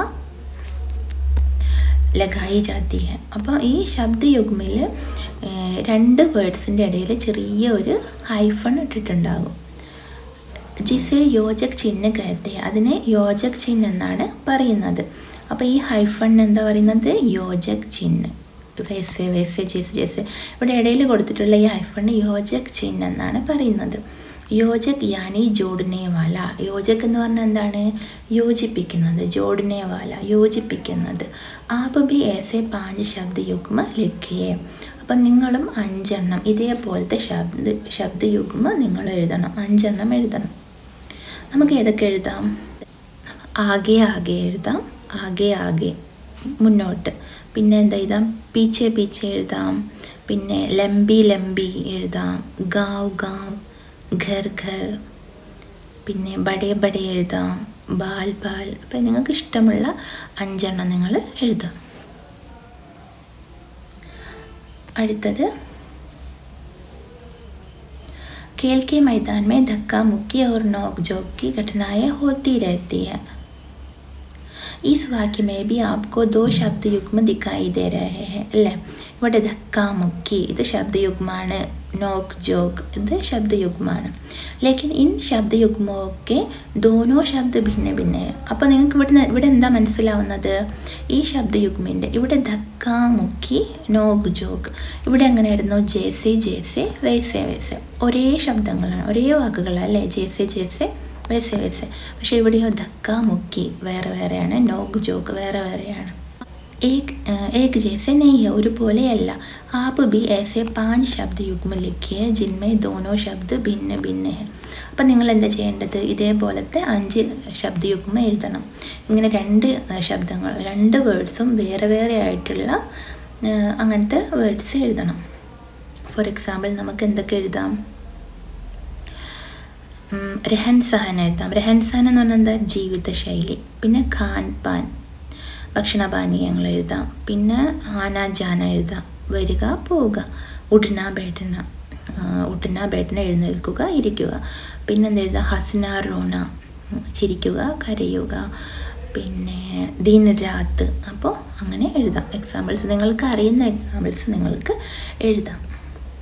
लगाई जाती है. അപ്പോൾ ഈ ശബ്ദ യുഗ്മിൽ രണ്ട് വേർഡ്സിൻ്റെ ഇടയിൽ ചെറിയ ഒരു ഹൈഫൺ ഇട്ടിട്ടുണ്ടാകും. ജിസെ യോജക് ചിഹ്ന കഹത്തെ, അതിനെ യോജക് ചിഹ്ന എന്നാണ് പറയുന്നത്. അപ്പോൾ ഈ ഹൈഫൺ എന്താ പറയുന്നത്? യോജക് ചിഹ്ന. വൈസെ വൈസെ ജേസെ ജേസെ ഇവിടെ ഇടയിൽ കൊടുത്തിട്ടുള്ള ഈ ഹൈഫൺ യോജക് ചിഹ്ന എന്നാണ് പറയുന്നത്. യോജക് യാനി ജോഡ്നെ വാല. യോജക് എന്ന് പറഞ്ഞാൽ എന്താണ്? യോജിപ്പിക്കുന്നത്. ജോഡ്നെ വാല യോജിപ്പിക്കുന്നത്. ആപ് ബി ഏസെ പാഞ്ച് ശബ്ദ യുഗ്മ ലിഖിയേ. അപ്പം നിങ്ങളും അഞ്ചെണ്ണം ഇതേപോലത്തെ ശബ്ദ ശബ്ദ യുഗ്മ നിങ്ങൾ എഴുതണം. അഞ്ചെണ്ണം എഴുതണം. നമുക്ക് ഏതൊക്കെ എഴുതാം? ആകെ ആകെ എഴുതാം. ആകെ ആകെ മുന്നോട്ട്. പിന്നെ എന്താ എഴുതാം? പീച്ചെ പീച്ചെ എഴുതാം. പിന്നെ ലംബി ലംബി എഴുതാം. ഗാവ് ഗാവ്, ഘർ ഘർ. പിന്നെ ബഡേ ബഡേ എഴുതാം. ബാൽ ബാൽ. അപ്പം നിങ്ങൾക്ക് ഇഷ്ടമുള്ള അഞ്ചെണ്ണം നിങ്ങൾ എഴുതാം. അടുത്തത് खेल के मैदान में धक्का मुक्की और नोक झोंक की घटनाएं होती रहती है. इस वाक्य में भी आपको दो शब्द युग्म दिखाई दे रहे हैं अല്ലേ? ഇവിടെ ധക്ക മുക്കി ഇത് ശബ്ദയുഗ്മാണ്. നോക്ക് ജോക്ക് ഇത് ശബ്ദയുഗ്മാണ്. ലേക്കിൻ ഇൻ ശബ്ദയുഗ്മൊക്കെ ദോനോ ശബ്ദ ഭിന്ന ഭിന്ന. അപ്പോൾ നിങ്ങൾക്ക് ഇവിടെ ഇവിടെ എന്താ മനസ്സിലാവുന്നത്? ഈ ശബ്ദയുഗ്മിൻ്റെ ഇവിടെ ധക്ക മുക്കി നോക്ക് ജോക്ക് ഇവിടെ എങ്ങനെയായിരുന്നു? ജേസെ ജേസെ വൈസെ വൈസെ ഒരേ ശബ്ദങ്ങളാണ്, ഒരേ വാക്കുകളാണ് അല്ലേ? ജേസെ ജേസെ വൈസെ വൈസെ. പക്ഷേ ഇവിടെയോ ധക്ക മുക്കി വേറെ വേറെയാണ്, നോക്ക് ജോക്ക് വേറെ വേറെയാണ്. एक एक जैसे नहीं है ഒരുപോലെയല്ല. आप भी ऐसे पांच शब्द युग्म लिखिए जिनमें दोनों शब्द भिन्न भिन्न है. അപ്പം നിങ്ങൾ എന്താ ചെയ്യേണ്ടത്? ഇതേപോലത്തെ അഞ്ച് ശബ്ദയുഗ്മ എഴുതണം. ഇങ്ങനെ രണ്ട് ശബ്ദങ്ങൾ രണ്ട് വേർഡ്സും വേറെ വേറെ ആയിട്ടുള്ള അങ്ങനത്തെ വേർഡ്സ് എഴുതണം. ഫോർ എക്സാമ്പിൾ നമുക്ക് എന്തൊക്കെ എഴുതാം? രഹൻ സഹൻ എഴുതാം. രഹൻ സഹൻ എന്ന് പറഞ്ഞാൽ എന്താ? ജീവിതശൈലി. പിന്നെ ഖാൻ പാൻ ഭക്ഷണപാനീയങ്ങൾ എഴുതാം. പിന്നെ ആന ജാന എഴുതാം. വരിക പോവുക. ഉടന ബേട്ടന ഉടന ബേട്ടന എഴുന്നേൽക്കുക ഇരിക്കുക. പിന്നെന്താ എഴുതാം? ഹസ്ന റോണ ചിരിക്കുക കരയുക. പിന്നെ ദിൻ രാത്ത്. അപ്പോൾ അങ്ങനെ എഴുതാം. എക്സാമ്പിൾസ് നിങ്ങൾക്ക് അറിയുന്ന എക്സാമ്പിൾസ് നിങ്ങൾക്ക് എഴുതാം.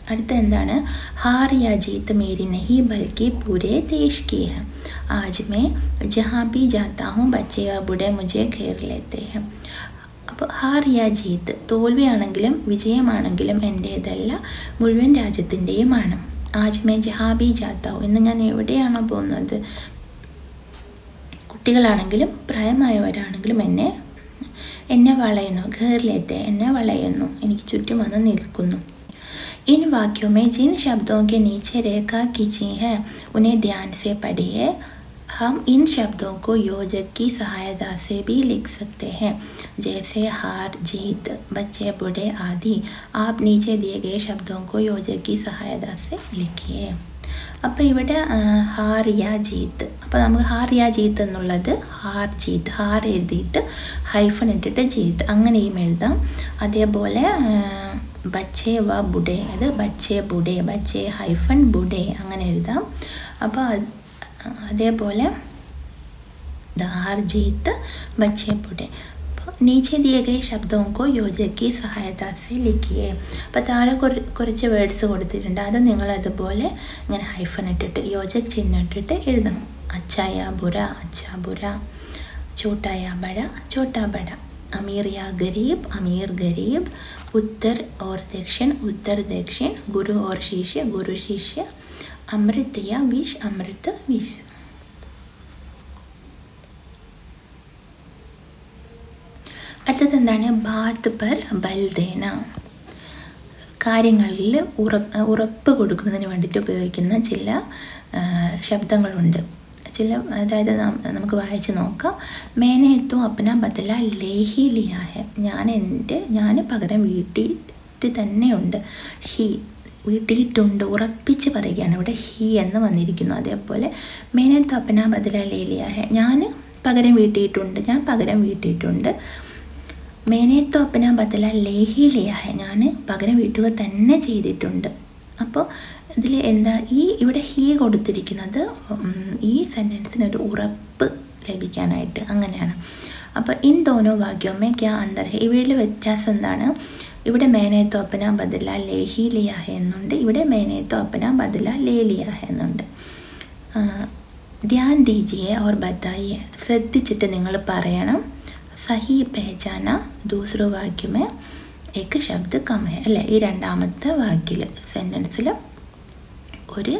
അടുത്ത എന്താണ്? ഹാർ യാ ജീത്ത് മേരി നഹി ബൽക്കി പൂരെ ദേശ് കി ഹൈ. ആജ് മേ ജഹാ ഭി ജാതാ ഹൂം ബച്ചെ വ ബുഡെ മുझे घेर लेते हैं. അപ്പോൾ ഹാർ യാ ജീത്ത്, തോൽവിയാണെങ്കിലും വിജയമാണെങ്കിലും എൻ്റേതല്ല, മുഴുവൻ രാജ്യത്തിൻ്റെയുമാണ്. ആജ് മേ ജഹാ ഭി ജാതാ ഹൂം, ഇന്ന് ഞാൻ എവിടെയാണോ പോകുന്നത്, കുട്ടികളാണെങ്കിലും പ്രായമായവരാണെങ്കിലും എന്നെ എന്നെ വളയുന്നു. ഘേർ ലേത്തെ, എന്നെ വളയുന്നു, എനിക്ക് ചുറ്റും വന്ന് നിൽക്കുന്നു. इन वाक्यों में जिन शब्दों के नीचे रेखा खींची है उन्हें ध्यान से पढ़िए. हम इन शब्दों को योजक की सहायता से भी लिख सकते हैं, जैसे हार, जीत, बच्चे, बूढ़े आदि. आप नीचे दिए गए शब्दों को योजक की सहायता से लिखिए. അപ്പോൾ ഇവിടെ ഹാർ യാ ജീത്ത്, അപ്പോൾ നമുക്ക് ഹാർ യാ ജീത്ത് എന്നുള്ളത് ഹാർ ജീത്ത്, ഹാർ എഴുതിയിട്ട് ഹൈഫൺ ഇട്ടിട്ട് ജീത്ത് അങ്ങനെയും എഴുതാം. അതേപോലെ ബച്ചെ വ ബുഡെ, അത് ബച്ചെ ബുഡെ, ബച്ചെ ഹൈഫൺ ബുഡെ അങ്ങനെ എഴുതാം. അപ്പോൾ അതേപോലെ ഹാർ ജീത്ത് ബച്ചെ ബുഡെ. नीचे दिए गए शब्दों को योजक की सहायता से लिखिए. അപ്പോൾ താഴെ കുറച്ച് വേർഡ്സ് കൊടുത്തിട്ടുണ്ട്, അത് നിങ്ങളതുപോലെ ഇങ്ങനെ ഹൈഫൺ ഇട്ടിട്ട് യോജക് ചിഹ്നം ഇട്ടിട്ട് എഴുതണം. അച്ചായ ബുറ, അച്ഛാ ബുറ. ചോട്ടായ ബട, ചോട്ടാ ബട. अमीर या गरीब, अमीर गरीब. उत्तर और दक्षिण, उत्तर दक्षिण. गुरु और शिष्य, गुरु शिष्य. अमृत या विष, अमृत विष. അടുത്തത് എന്താണ്? ബാത്ത് പർ ബൽ ദേന, കാര്യങ്ങളിൽ ഉറപ്പ് ഉറപ്പ് കൊടുക്കുന്നതിന് വേണ്ടിയിട്ട് ഉപയോഗിക്കുന്ന ചില ശബ്ദങ്ങളുണ്ട്. ചില അതായത് നമുക്ക് വായിച്ച് നോക്കാം. മേനെ തോ അപ്ന ബദല ലേഹി ലിയാ ഹെ, ഞാൻ എൻ്റെ ഞാൻ പകരം വീട്ടിട്ട് തന്നെയുണ്ട്. ഹി, വീട്ടിയിട്ടുണ്ട്, ഉറപ്പിച്ച് പറയുകയാണ്. ഇവിടെ ഹി എന്ന് വന്നിരിക്കുന്നു. അതേപോലെ മേനെ തോ അപ്ന ബദല ലേ ലിയാ ഹെ, ഞാൻ പകരം വീട്ടിയിട്ടുണ്ട്, ഞാൻ പകരം വീട്ടിയിട്ടുണ്ട്. മേനെ തോ അപ്ന ബദല ലേഹി ലിയാ ഹെ, ഞാൻ പകരം വീട്ടുക തന്നെ ചെയ്തിട്ടുണ്ട്. അപ്പോൾ ഇതിൽ എന്താ ഈ ഇവിടെ ഹി കൊടുത്തിരിക്കുന്നത് ഈ സെൻറ്റൻസിനൊരു ഉറപ്പ് ലഭിക്കാനായിട്ട് അങ്ങനെയാണ്. അപ്പോൾ ഇൻ ദോനോ വാക്യോമേ ക്യാ അന്തർ ഹെ, ഇവയുടെ വ്യത്യാസം എന്താണ്? ഇവിടെ മേനെ തോ അപ്ന ബദല ലേഹി ലിയാ ഹെ എന്നുണ്ട്, ഇവിടെ മേനെ തോ അപ്ന ബദല ലേ ലിയാ ഹെ എന്നുണ്ട്. ധ്യാൻ ദീജിയെ ഓർ ബതായിയെ, ശ്രദ്ധിച്ചിട്ട് നിങ്ങൾ പറയണം. സഹി പെഹചാന ദൂസറോ വാക്യമേ ഏക്ക് ശബ്ദ കം ഹെ, അല്ലേ? ഈ രണ്ടാമത്തെ വാക്കിൽ സെൻറ്റൻസിൽ ഒരു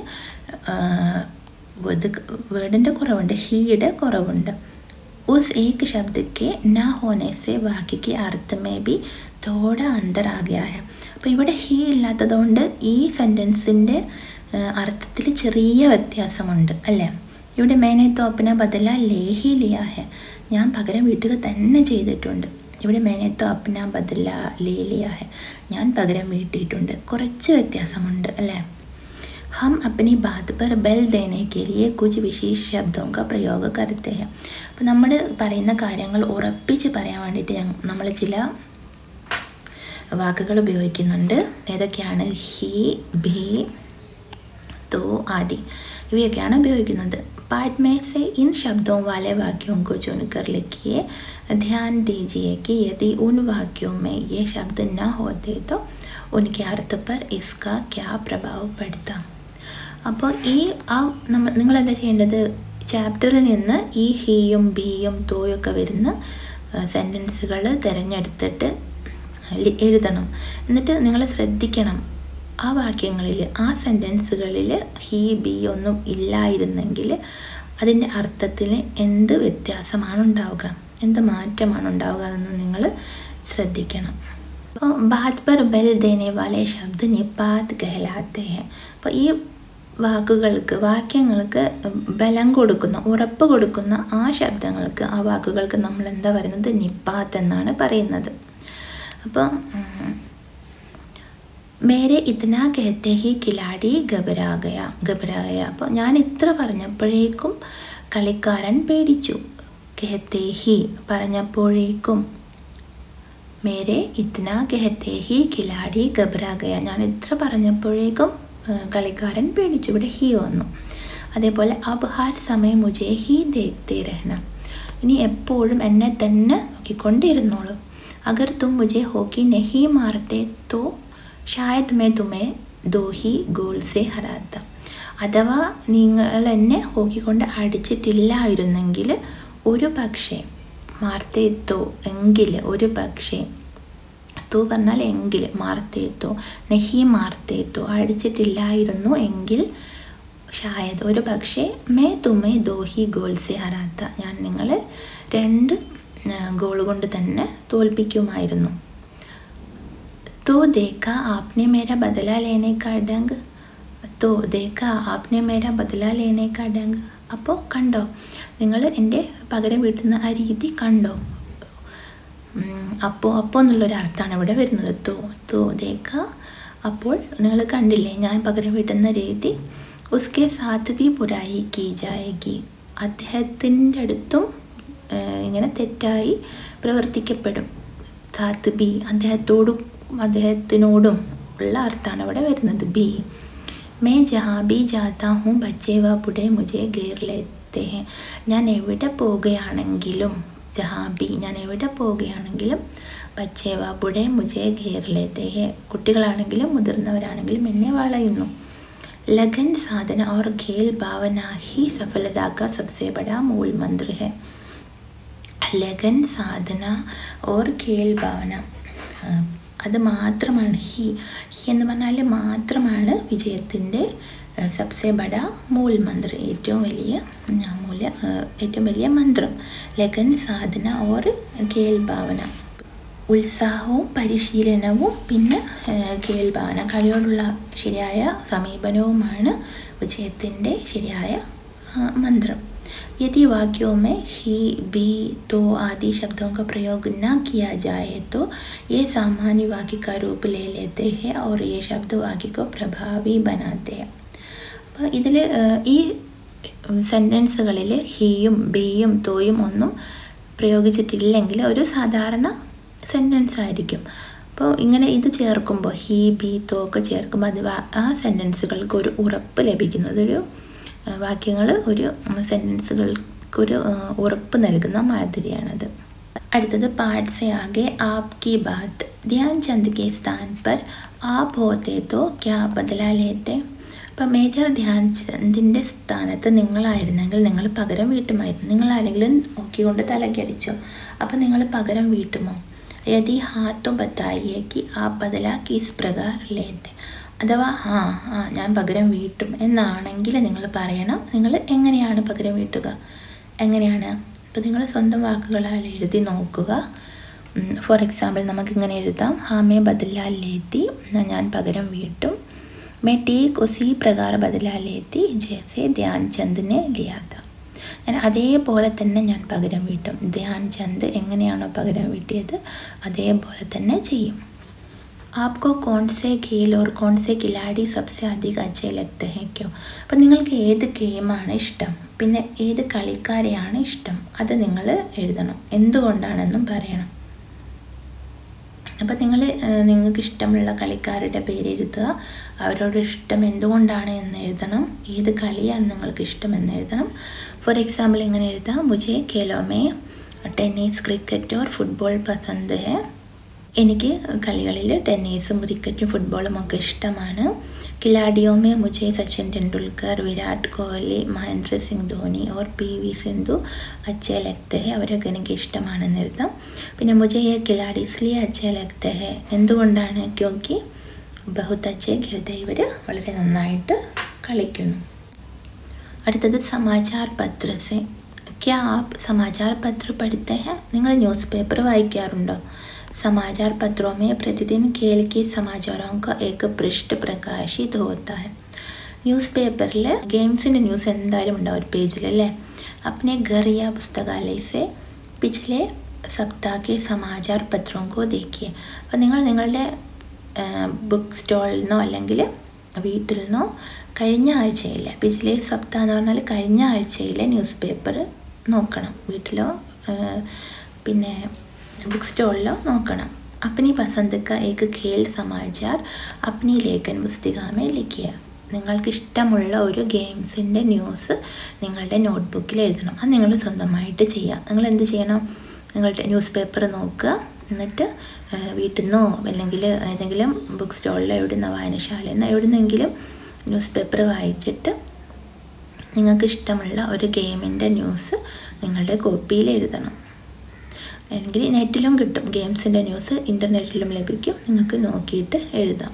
വേർഡിൻ്റെ കുറവുണ്ട്, ഹീയുടെ കുറവുണ്ട്. ഉസ് ഏക്ക് ശബ്ദക്ക് ന ഹോനെ സെ വാക്യക്ക് അർത്ഥമേ ബി തോട അന്തർ ആ ഗയാ ഹെ. അപ്പോൾ ഇവിടെ ഹീ ഇല്ലാത്തതുകൊണ്ട് ഈ സെൻറ്റൻസിൻ്റെ അർത്ഥത്തിൽ ചെറിയ വ്യത്യാസമുണ്ട്, അല്ലേ? ഇവിടെ മേനെ തോ അപ്ന ബദല ലേഹി ലിയാ ഹെ, ഞാൻ പകരം വീട്ടുക തന്നെ ചെയ്തിട്ടുണ്ട്. ഇവിടെ മേനെ തോ അപ്ന ബദല ലേ ലിയാ ഹെ, ഞാൻ പകരം വീട്ടിയിട്ടുണ്ട്. കുറച്ച് വ്യത്യാസമുണ്ട്, അല്ലേ? हम अपनी बात पर बल देने के लिए कुछ विशेष शब्दों का प्रयोग करते हैं. അപ്പോൾ നമ്മൾ പറയുന്ന കാര്യങ്ങൾ ഉറപ്പിച്ച് പറയാൻ വേണ്ടിയിട്ട് നമ്മൾ ചില വാക്കുകൾ ഉപയോഗിക്കുന്നുണ്ട്. ഏതൊക്കെയാണ്? ഹി, ഭി, തോ ആദി ഇവയൊക്കെയാണ് ഉപയോഗിക്കുന്നത്. पाठ में से इन शब्दों वाले वाक्यों को चुनकर लिखिए. ध्यान दीजिए कि यदि उन वाक्यों में ये शब्द न होते तो उनके अर्थ पर इसका क्या प्रभाव पड़ता. അപ്പോൾ ഈ ആ നമ്മൾ നിങ്ങളെന്താ ചെയ്യേണ്ടത്? ചാപ്റ്ററിൽ നിന്ന് ഈ ഹീയും ബിയും തോയൊക്കെ വരുന്ന സെൻറ്റൻസുകൾ തിരഞ്ഞെടുത്തിട്ട് എഴുതണം. എന്നിട്ട് നിങ്ങൾ ശ്രദ്ധിക്കണം, ആ വാക്യങ്ങളിൽ ആ സെൻറ്റൻസുകളിൽ ഹീ ബി ഒന്നും ഇല്ലായിരുന്നെങ്കിൽ അതിൻ്റെ അർത്ഥത്തിൽ എന്ത് വ്യത്യാസമാണ് ഉണ്ടാവുക, എന്ത് മാറ്റമാണ് ഉണ്ടാവുക എന്ന് നിങ്ങൾ ശ്രദ്ധിക്കണം. അപ്പോൾ ബാത് പർ ബൽ ദേനെ വാലെ ശബ്ദ നിപാത് കഹലാത്തെ ഹെ. അപ്പോൾ ഈ വാക്കുകൾക്ക് വാക്യങ്ങൾക്ക് ബലം കൊടുക്കുന്ന ഉറപ്പ് കൊടുക്കുന്ന ആ ശബ്ദങ്ങൾക്ക് ആ വാക്കുകൾക്ക് നമ്മൾ എന്താ പറയുന്നത്? നിപാത്ത് എന്നാണ് പറയുന്നത്. അപ്പം മേരെ ഇത്നാ കഹത്തെ ഹി കിലാടി ഗബരാഗയ ഗബരാഗയ അപ്പോൾ ഞാൻ ഇത്ര പറഞ്ഞപ്പോഴേക്കും കളിക്കാരൻ പേടിച്ചു. കഹത്തെ ഹി പറഞ്ഞപ്പോഴേക്കും, മേരെ ഇത്നാ കഹത്തെ ഹി കിലാടി ഗബരാഗയ, ഞാൻ ഇത്ര പറഞ്ഞപ്പോഴേക്കും കളിക്കാരൻ പേടിച്ചു. ഇവിടെ ഹി വന്നു. അതേപോലെ അബ് ഹർ സമയം മുझे ഹി ദേഖ്തേ രഹന, ഇനി എപ്പോഴും എന്നെ തന്നെ നോക്കിക്കൊണ്ടിരുന്നോളൂ. അഗർ തും മുझे ഹോക്കി നഹി മാർത്തെ തോ ഷായത് മേ തുമേ ദോഹി ഗോൾ സെ ഹരാത്ത. അഥവാ നിങ്ങൾ എന്നെ ഹോക്കി കൊണ്ട് അടിച്ചിട്ടില്ലായിരുന്നെങ്കിൽ ഒരു പക്ഷേ, മാർത്തേത്തോ എങ്കിൽ, ഒരു പക്ഷേ, തോ പറഞ്ഞാൽ എങ്കിൽ, മാർത്തേത്തോ നഹി മാർത്തേത്തോ അടിച്ചിട്ടില്ലായിരുന്നു എങ്കിൽ, ഷായത് ഒരു പക്ഷേ, മേ തുമേ ദോഹി ഗോൾ സെ ഹരാത്ത ഞാൻ നിങ്ങളെ രണ്ട് ഗോൾ കൊണ്ട് തന്നെ തോൽപ്പിക്കുമായിരുന്നു. तो देखा आपने मेरा बदला लेने का ढंग, तो देखा आपने मेरा बदला लेने का ढंग. അപ്പോൾ കണ്ടോ, നിങ്ങൾ എൻ്റെ പകരം വീട്ടുന്ന ആ രീതി കണ്ടോ. അപ്പോൾ അപ്പോൾ എന്നുള്ളൊരു അർത്ഥമാണ് ഇവിടെ വരുന്നത്. തോ തോ ദേക്ക, അപ്പോൾ നിങ്ങൾ കണ്ടില്ലേ ഞാൻ പകരം വീട്ടുന്ന രീതി. ഉസ്കെ സാത്ത് ബി ബുരായി കി ജായേഗി, അദ്ദേഹത്തിൻ്റെ അടുത്തും ഇങ്ങനെ തെറ്റായി പ്രവർത്തിക്കപ്പെടും. സാത്ത് ബി അദ്ദേഹത്തോടും അദ്ദേഹത്തിനോടും ഉള്ള അർത്ഥമാണ് ഇവിടെ വരുന്നത്. ബി മേ ജഹാ ബി ജാത്താ ഹൂँ ബച്ചേ വ ബുഡേ മുझे घेर लेते हैं. ഞാൻ എവിടെ പോവുകയാണെങ്കിലും, ജഹാ ബി ഞാൻ എവിടെ പോവുകയാണെങ്കിലും, ബച്ചേ വ ബുഡേ മുझे घेर लेते हैं കുട്ടികളാണെങ്കിലും മുതിർന്നവരാണെങ്കിലും എന്നെ വളയുന്നു. लगन साधना और खेल भावना ही सफलता का सबसे बड़ा मूल मंत्र है. लगन സാധന और खेल ഭാവന അത് മാത്രമാണ്, ഹി ഹി എന്ന് പറഞ്ഞാൽ മാത്രമാണ് വിജയത്തിൻ്റെ സബ്സെ ബഡ മൂൽ മന്ത്ര, ഏറ്റവും വലിയ മൂല ഏറ്റവും വലിയ മന്ത്രം. ലഗൻ സാധന ഓർ ഖേൽ ഭാവന, ഉത്സാഹവും പരിശീലനവും പിന്നെ ഖേൽ ഭാവന കളിയോടുള്ള ശരിയായ സമീപനവുമാണ് വിജയത്തിൻ്റെ ശരിയായ മന്ത്രം. यदि वाक्यों में ही, भी, तो आदि शब्दों का प्रयोग न किया जाए तो ये सामान्य वाक्य का रूप ले लेते हैं और ये शब्द वाक्य को प्रभावी बनाते हैं. അപ്പോൾ ഇതിൽ ഈ സെൻറ്റൻസുകളിൽ ഹിയും ബിയും തോയും ഒന്നും പ്രയോഗിച്ചിട്ടില്ലെങ്കിൽ ഒരു സാധാരണ സെൻറ്റൻസ് ആയിരിക്കും. അപ്പോൾ ഇങ്ങനെ ഇത് ചേർക്കുമ്പോൾ ഹി ബി തോ ഒക്കെ ചേർക്കുമ്പോൾ അത് ആ സെൻറ്റൻസുകൾക്ക് ഒരു ഉറപ്പ് ലഭിക്കുന്നത്, ഒരു വാക്യങ്ങൾ ഒരു സെൻറ്റൻസുകൾക്കൊരു ഉറപ്പ് നൽകുന്ന മാതിരിയാണത്. അടുത്തത് പാഠ് സെ ആകെ ആപ്കി ബാത്ത്, ധ്യാൻ ചന്ദ് കെ സ്ഥാൻ പർ ആപ് ഹോത്തെ തോ ക്യാ ബദല ലേത്തെ. അപ്പം മേജർ ധ്യാൻ ചന്ദിൻ്റെ സ്ഥാനത്ത് നിങ്ങളായിരുന്നെങ്കിൽ നിങ്ങൾ പകരം വീട്ടുമായിരുന്നു. നിങ്ങൾ ആരെങ്കിലും നോക്കിക്കൊണ്ട് തലക്കടിച്ചോ, അപ്പം നിങ്ങൾ പകരം വീട്ടുമോ. യദി ഹാ തോ ബതായിയെ കി ആപ് ബദല കിസ് പ്രകാർ ലേത്തെ. അഥവാ ആ ആ ഞാൻ പകരം വീട്ടും എന്നാണെങ്കിൽ നിങ്ങൾ പറയണം നിങ്ങൾ എങ്ങനെയാണ് പകരം വീട്ടുക, എങ്ങനെയാണ്. അപ്പോൾ നിങ്ങൾ സ്വന്തം വാക്കുകളാൽ എഴുതി നോക്കുക. ഫോർ എക്സാമ്പിൾ നമുക്കിങ്ങനെ എഴുതാം, ഹാമേ ബദലാ ലേത്തി, ഞാൻ പകരം വീട്ടും. മേ ടീക് ഉസി പ്രകാർ ബദലാ ലേത്തി ജैसे ധ്യാൻ ചന്ദിനെ ലിയാത്ത. ഞാൻ അതേപോലെ തന്നെ ഞാൻ പകരം വീട്ടും. ധ്യാൻ ചന്ദ് എങ്ങനെയാണോ പകരം വീട്ടിയത് അതേപോലെ തന്നെ ചെയ്യും. आपको कौन से खेल और कौन से खिलाड़ी सबसे अधिक अच्छे लगते हैं क्यों. അപ്പോൾ നിങ്ങൾക്ക് ഏത് ഗെയിമാണ് ഇഷ്ടം, പിന്നെ ഏത് കളിക്കാരെയാണ് ഇഷ്ടം, അത് നിങ്ങൾ എഴുതണം. എന്തുകൊണ്ടാണെന്നും പറയണം. അപ്പോൾ നിങ്ങൾ നിങ്ങൾക്ക് ഇഷ്ടമുള്ള കളിക്കാരുടെ പേര് എഴുതുക, അവരോട് ഇഷ്ടം എന്തുകൊണ്ടാണ് എന്ന് എഴുതണം, ഏത് കളിയാണ് നിങ്ങൾക്ക് ഇഷ്ടം എന്ന് എഴുതണം. ഫോർ എക്സാമ്പിൾ ഇങ്ങനെ എഴുതാം, മുझे खेलों में ടെന്നീസ് ക്രിക്കറ്റ് और ഫുട്ബോൾ പസന്ത് है. എനിക്ക് കളികളിൽ ടെന്നീസും ക്രിക്കറ്റും ഫുട്ബോളും ഒക്കെ ഇഷ്ടമാണ്. खिलाड़ियों में मुझे सचिन तेंदुलकर, विराट कोहली, महेंद्र सिंह धोनी और पी वी सिंधु अच्छे लगते हैं. അവരൊക്കെ എനിക്ക് ഇഷ്ടമാണെന്ന് എഴുതാം. പിന്നെ मुझे ये खिलाड़ी इसलिए अच्छे लगते हैं എന്തുകൊണ്ടാണ്, क्योंकि बहुत अच्छे खेलते हैं, ഇവർ വളരെ നന്നായിട്ട് കളിക്കുന്നു. അടുത്തത് സമാചാർ പത്ര സെ. क्या आप समाचार पत्र पढ़ते हैं. നിങ്ങൾ ന്യൂസ് പേപ്പർ വായിക്കാറുണ്ടോ. समाचार पत्रों में प्रतिदिन खेल के समाचारों का एक पृष्ठ प्रकाशित होता है. ന്യൂസ് പേപ്പറിൽ ഗെയിംസിൻ്റെ ന്യൂസ് എന്തായാലും ഉണ്ടാവും ഒരു പേജിൽ അല്ലേ. अपने घर या पुस्तकालय से पिछले सप्ताह के समाचार पत्रों को देखिए. അപ്പോൾ നിങ്ങൾ നിങ്ങളുടെ ബുക്ക് സ്റ്റോളിൽ നിന്നോ അല്ലെങ്കിൽ വീട്ടിൽ നിന്നോ കഴിഞ്ഞ ആഴ്ചയിലെ, പിछले സപ്താഹ എന്ന് പറഞ്ഞാൽ കഴിഞ്ഞ ആഴ്ചയിലെ ന്യൂസ് പേപ്പർ നോക്കണം. വീട്ടിലോ പിന്നെ बुक स्टॉलो നോക്കണം. अपनी पसंद का एक खेल समाचार अपनी लेखन पुस्तिका में लिखिए. നിങ്ങൾക്ക് ഇഷ്ടമുള്ള ഒരു ഗെയിംസിൻ്റെ ന്യൂസ് നിങ്ങളുടെ നോട്ട്ബുക്കിൽ എഴുതണം. അത് നിങ്ങൾ സ്വന്തമായിട്ട് ചെയ്യുക. നിങ്ങൾ എന്ത് ചെയ്യണം, നിങ്ങളുടെ ന്യൂസ് പേപ്പർ നോക്കുക, എന്നിട്ട് വീട്ടിൽ നിന്നോ അല്ലെങ്കിൽ ഏതെങ്കിലും ബുക്ക് സ്റ്റോളിലോ എവിടുന്ന വായനശാലയിൽ നിന്ന് എവിടുന്നെങ്കിലും ന്യൂസ് പേപ്പർ വായിച്ചിട്ട് നിങ്ങൾക്ക് ഇഷ്ടമുള്ള ഒരു ഗെയിമിൻ്റെ ന്യൂസ് നിങ്ങളുടെ കോപ്പിയിൽ എഴുതണം. അല്ലെങ്കിൽ നെറ്റിലും കിട്ടും, ഗെയിംസിൻ്റെ ന്യൂസ് ഇൻ്റർനെറ്റിലും ലഭിക്കും, നിങ്ങൾക്ക് നോക്കിയിട്ട് എഴുതാം.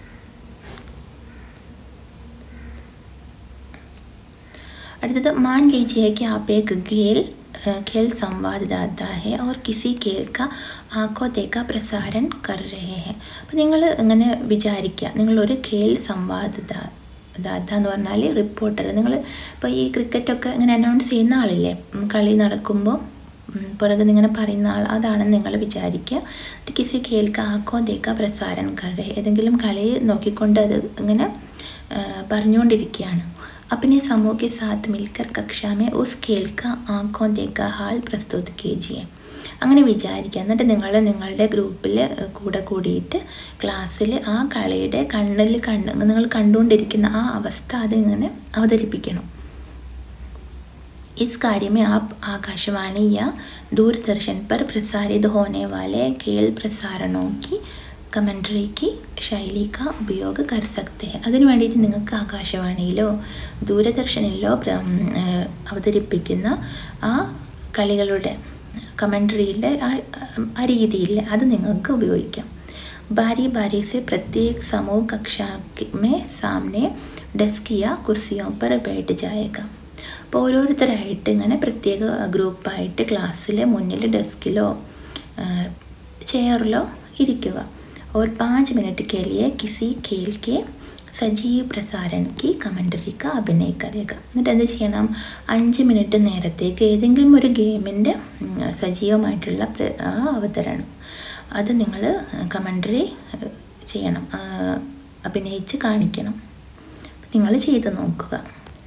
അടുത്തത് मान लीजिए कि आप एक खेल खेल संवाददाता है और किसी खेल का आंखों देखा प्रसारण कर रहे हैं. അപ്പോൾ നിങ്ങൾ ഇങ്ങനെ വിചാരിക്കുക, നിങ്ങളൊരു ഖേൽ സംവാദദാത എന്ന് പറഞ്ഞാൽ റിപ്പോർട്ടർ. നിങ്ങൾ ഇപ്പോൾ ഈ ക്രിക്കറ്റൊക്കെ ഇങ്ങനെ അനൗൺസ് ചെയ്യുന്ന ആളില്ലേ, കളി നടക്കുമ്പോൾ പുറകെ ഇങ്ങനെ പറയുന്ന ആൾ, അതാണെന്ന് നിങ്ങൾ വിചാരിക്കുക. കിസി ഖേൽ കാ ആംഖോं देखा प्रसारण कर रहे, ഏതെങ്കിലും കളി നോക്കിക്കൊണ്ട് അത് ഇങ്ങനെ പറഞ്ഞുകൊണ്ടിരിക്കുകയാണ്. अपने समूह के साथ मिलकर कक्षा में उस खेल का आंखों देखा हाल प्रस्तुत कीजिए. അങ്ങനെ വിചാരിക്കുക. എന്നിട്ട് നിങ്ങൾ നിങ്ങളുടെ ഗ്രൂപ്പിൽ കൂടെ കൂടിയിട്ട് ക്ലാസ്സിൽ ആ കളിയുടെ കണ്ണിൽ കണ്ട് നിങ്ങൾ കണ്ടുകൊണ്ടിരിക്കുന്ന ആ അവസ്ഥ അതിങ്ങനെ അവതരിപ്പിക്കണം. इस कार्य में आप आकाशवाणी या दूरदर्शन पर प्रसारित होने वाले खेल प्रसारणों की കമൻട്രി की ശൈലി का ഉപയോഗ कर सकते हैं. അതിനു വേണ്ടിയിട്ട് നിങ്ങൾക്ക് ആകാശവാണിയിലോ ദൂരദർശനിലോ അവതരിപ്പിക്കുന്ന ആ കളികളുടെ കമൻട്രിയിലെ ആ രീതിയിൽ അത് നിങ്ങൾക്ക് ഉപയോഗിക്കാം. बारी बारी से प्रत्येक समूह कक्षा में सामने डेस्क या कुर्सियों पर बैठ जाएगा. അപ്പോൾ ഓരോരുത്തരായിട്ട് ഇങ്ങനെ പ്രത്യേക ഗ്രൂപ്പായിട്ട് ക്ലാസ്സിലെ മുന്നിൽ ഡെസ്കിലോ ചെയറിലോ ഇരിക്കുക. और पाँच मिनट के लिए किसी खेल के സജീവ് പ്രസാരൺ കി കമൻട്രി കാ അഭിനയ കരേക. എന്നിട്ട് എന്ത് ചെയ്യണം, അഞ്ച് മിനിറ്റ് നേരത്തേക്ക് ഏതെങ്കിലും ഒരു ഗെയിമിൻ്റെ സജീവമായിട്ടുള്ള അവതരണം അത് നിങ്ങൾ കമൻട്രി ചെയ്യണം, അഭിനയിച്ച് കാണിക്കണം. നിങ്ങൾ ചെയ്ത് നോക്കുക.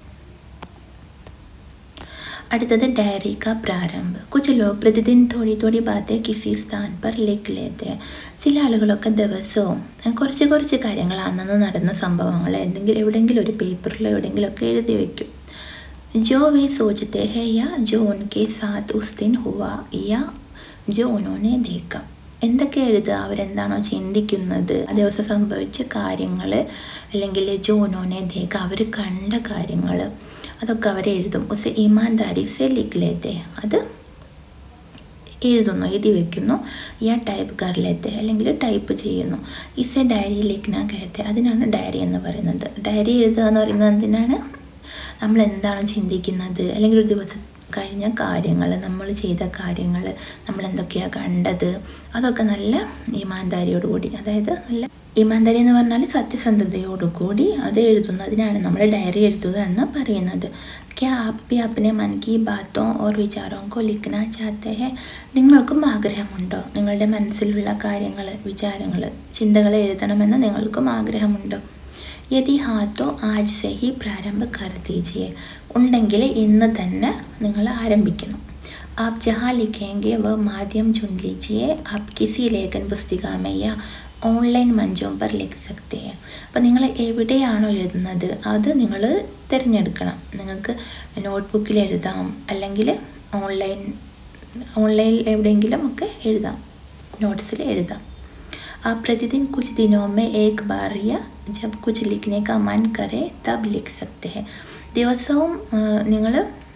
അടുത്തത് डायरी का प्रारंभ. कुछ लोग प्रतिदिन थोड़ी थोड़ी बातें किसी स्थान पर लिख लेते हैं. ചില ആളുകളൊക്കെ ദിവസവും കുറച്ച് കുറച്ച് കാര്യങ്ങൾ അന്നു നടന്ന സംഭവങ്ങൾ എന്തെങ്കിലും എവിടെയെങ്കിലും ഒരു പേപ്പറിലോ എവിടെയെങ്കിലുമൊക്കെ എഴുതി വയ്ക്കും. जो वे सोचते हैं या जो उनके साथ उस दिन हुआ या जो उन्होंने देखा. എന്തൊക്കെ എഴുതുക, അവരെന്താണോ ചിന്തിക്കുന്നത്, ആ ദിവസം സംഭവിച്ച കാര്യങ്ങൾ, അല്ലെങ്കിൽ ജോ ഉനോനെ ദേഖ അവർ കണ്ട കാര്യങ്ങൾ, അതൊക്കെ അവർ എഴുതും. ഉസെ ഈമാൻദാരി സെ ലിഖ് ലേത്തെ, അത് എഴുതുന്നു, എഴുതി വയ്ക്കുന്നു. യാ ടൈപ്പ് കർ ലേത്തെ, അല്ലെങ്കിൽ ടൈപ്പ് ചെയ്യുന്നു. ഇസെ ഡയറി ലിഖ്ന കഹത്തെ, അതിനാണ് ഡയറി എന്ന് പറയുന്നത്. ഡയറി എഴുതുക എന്ന് പറയുന്നത് എന്തിനാണ്, നമ്മൾ എന്താണ് ചിന്തിക്കുന്നത്, അല്ലെങ്കിൽ ഒരു ദിവസം കഴിഞ്ഞ കാര്യങ്ങൾ, നമ്മൾ ചെയ്ത കാര്യങ്ങൾ, നമ്മൾ എന്തൊക്കെയാണ് കണ്ടത്, അതൊക്കെ നല്ല ഈമാൻദാരിയോടുകൂടി, അതായത് നല്ല ഈമാൻദാരി എന്ന് പറഞ്ഞാൽ സത്യസന്ധതയോടുകൂടി അത് എഴുതുന്നു. അതിനാണ് നമ്മൾ ഡയറി എഴുതുക എന്ന് പറയുന്നത്. ക്യാ app Bhi അപ്നെ Mann Ki ബാത്തോ or വിചാരോ കോ ലിഖ്നാ ചാഹത്തെ ഹെ. നിങ്ങൾക്കും ആഗ്രഹമുണ്ടോ നിങ്ങളുടെ മനസ്സിലുള്ള കാര്യങ്ങൾ, വിചാരങ്ങൾ, ചിന്തകൾ എഴുതണമെന്ന് നിങ്ങൾക്കും ആഗ്രഹമുണ്ടോ? യദി ഹാത്തോ ആജ് സെ ഹി പ്രാരംഭ കർ ദീജിയെ. ഉണ്ടെങ്കിൽ ഇന്ന് തന്നെ നിങ്ങൾ ആരംഭിക്കണം. ആപ് ജഹാ ലിഖേംഗെ വ മാധ്യം ചുൻ ലീജിയെ. ആപ് കിസി ലേഖൻ പുസ്തിക മേ യാ ഓൺലൈൻ മഞ്ചോം പർ ലിഖ് സക്തേ ഹെ. അപ്പോൾ നിങ്ങൾ എവിടെയാണോ എഴുതുന്നത് അത് നിങ്ങൾ തിരഞ്ഞെടുക്കണം. നിങ്ങൾക്ക് നോട്ട്ബുക്കിൽ എഴുതാം, അല്ലെങ്കിൽ ഓൺലൈൻ ഓൺലൈനിൽ എവിടെയെങ്കിലും ഒക്കെ എഴുതാം, നോട്ട്സിൽ എഴുതാം. आप प्रतिदिन कुछ दिनों में एक बार या जब कुछ लिखने का मन करे तब लिख सकते हैं. ദിവസവും നിങ്ങൾ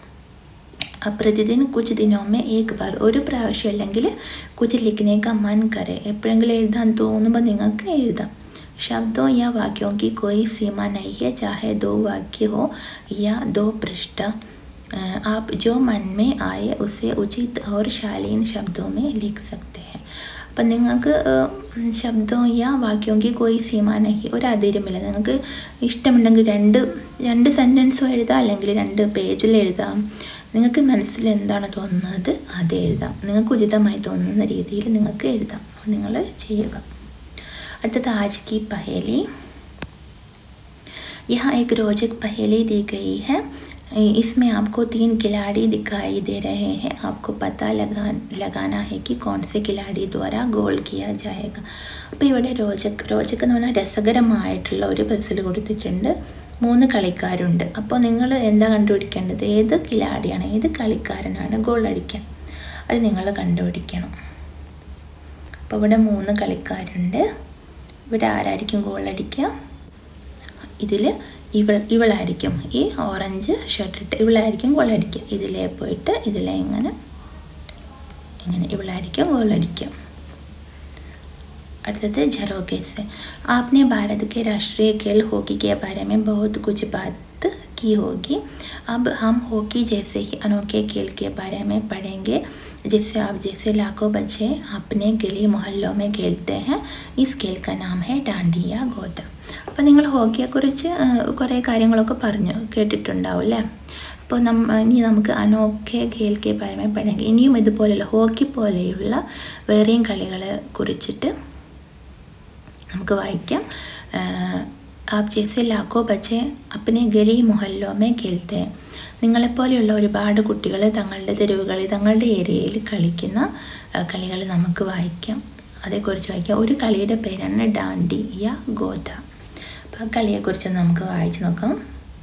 പ്രതിദിൻ കുച്ച് ദിനോമേ ഏക് ബാർ, ഒരു പ്രാവശ്യം അല്ലെങ്കിൽ കുച്ച് ലിഖ്നെ കാ മൻ കരെ, എപ്പോഴെങ്കിലും എഴുതാൻ തോന്നുമ്പോൾ നിങ്ങൾക്ക് എഴുതാം. शब्दों या वाक्यों की कोई सीमा नहीं है, चाहे दो वाक्य हो या दो पृष्ठ. आप जो मन में आए उसे उचित और शालीन शब्दों में लिख सकते हैं. അപ്പം നിങ്ങൾക്ക് ശബ്ദവും യാ വാക്യോങ്കി കോയി സീമാനഹി, ഒരു അതിരുമില്ല. നിങ്ങൾക്ക് ഇഷ്ടമുണ്ടെങ്കിൽ രണ്ട് രണ്ട് സെൻറ്റൻസും എഴുതാം, അല്ലെങ്കിൽ രണ്ട് പേജിൽ എഴുതാം. നിങ്ങൾക്ക് മനസ്സിൽ എന്താണ് തോന്നുന്നത് അത് എഴുതാം. നിങ്ങൾക്ക് ഉചിതമായി തോന്നുന്ന രീതിയിൽ നിങ്ങൾക്ക് എഴുതാം. നിങ്ങൾ ചെയ്യുക. അടുത്തത് ആജ് കി പഹേലി. यहाँ एक रोचक पहेली दी गई है. इसमें आपको तीन खिलाड़ी दिखाई दे रहे हैं. आपको पता लगा लगाना है कि कौन से खिलाड़ी द्वारा गोल किया जाएगा. അപ്പോൾ ഇവിടെ രോചക് രോചക് എന്ന് പറഞ്ഞാൽ രസകരമായിട്ടുള്ള ഒരു പസിൽ കൊടുത്തിട്ടുണ്ട്. മൂന്ന് കളിക്കാരുണ്ട്. അപ്പോൾ നിങ്ങൾ എന്താ കണ്ടുപിടിക്കേണ്ടത്, ഏത് കിലാടിയാണ്, ഏത് കളിക്കാരനാണ് ഗോൾ അടിക്കാൻ, അത് നിങ്ങൾ കണ്ടുപിടിക്കണം. അപ്പോൾ ഇവിടെ മൂന്ന് കളിക്കാരുണ്ട്. ഇവിടെ ആരായിരിക്കും ഗോൾ അടിക്കുക? ഇതിൽ ഇവൾ ഇവളായിരിക്കും, ഈ ഓറഞ്ച് ഷർട്ട് ഇട്ട് ഇവളായിരിക്കും ഗോൾ അടിക്കുക. ഇതിലേ പോയിട്ട് ഇതിലെ ഇങ്ങനെ ഇങ്ങനെ ഇവളായിരിക്കും ഗോൾ അടിക്കുക. അടുത്തത് झरोखे से आपने भारत के राष्ट्रीय खेल हॉकी के बारे में बहुत कुछ बात की होगी. अब हम हॉकी जैसे ही अनोखे खेल के बारे में पढ़ेंगे जिससे आप जैसे लाखों बच्चे अपने गली मोहल्लों में खेलते हैं. इस खेल का नाम है डांडिया गोद. അപ്പോൾ നിങ്ങൾ ഹോക്കിയെക്കുറിച്ച് കുറേ കാര്യങ്ങളൊക്കെ പറഞ്ഞു കേട്ടിട്ടുണ്ടാവും അല്ലേ? അപ്പോൾ നമ്മ ഇനി നമുക്ക് അനോഖെ ഖേൽ കെ ബാരെ മേ പഠേംഗെ. ഇനിയും ഇതുപോലെയുള്ള ഹോക്കി പോലെയുള്ള വേറെയും കളികളെ കുറിച്ചിട്ട് നമുക്ക് വായിക്കാം. ആപ് ജैसे लाखों बच्चे अपने गली मोहल्लों में खेलते हैं. നിങ്ങളെപ്പോലെയുള്ള ഒരുപാട് കുട്ടികൾ തങ്ങളുടെ തെരുവുകളിൽ തങ്ങളുടെ ഏരിയയിൽ കളിക്കുന്ന കളികൾ നമുക്ക് വായിക്കാം, അതേക്കുറിച്ച് വായിക്കാം. ഒരു കളിയുടെ പേരാണ് ഡാൻഡിയ ഗോദ. അപ്പോൾ ആ കളിയെക്കുറിച്ച് നമുക്ക് വായിച്ച് നോക്കാം.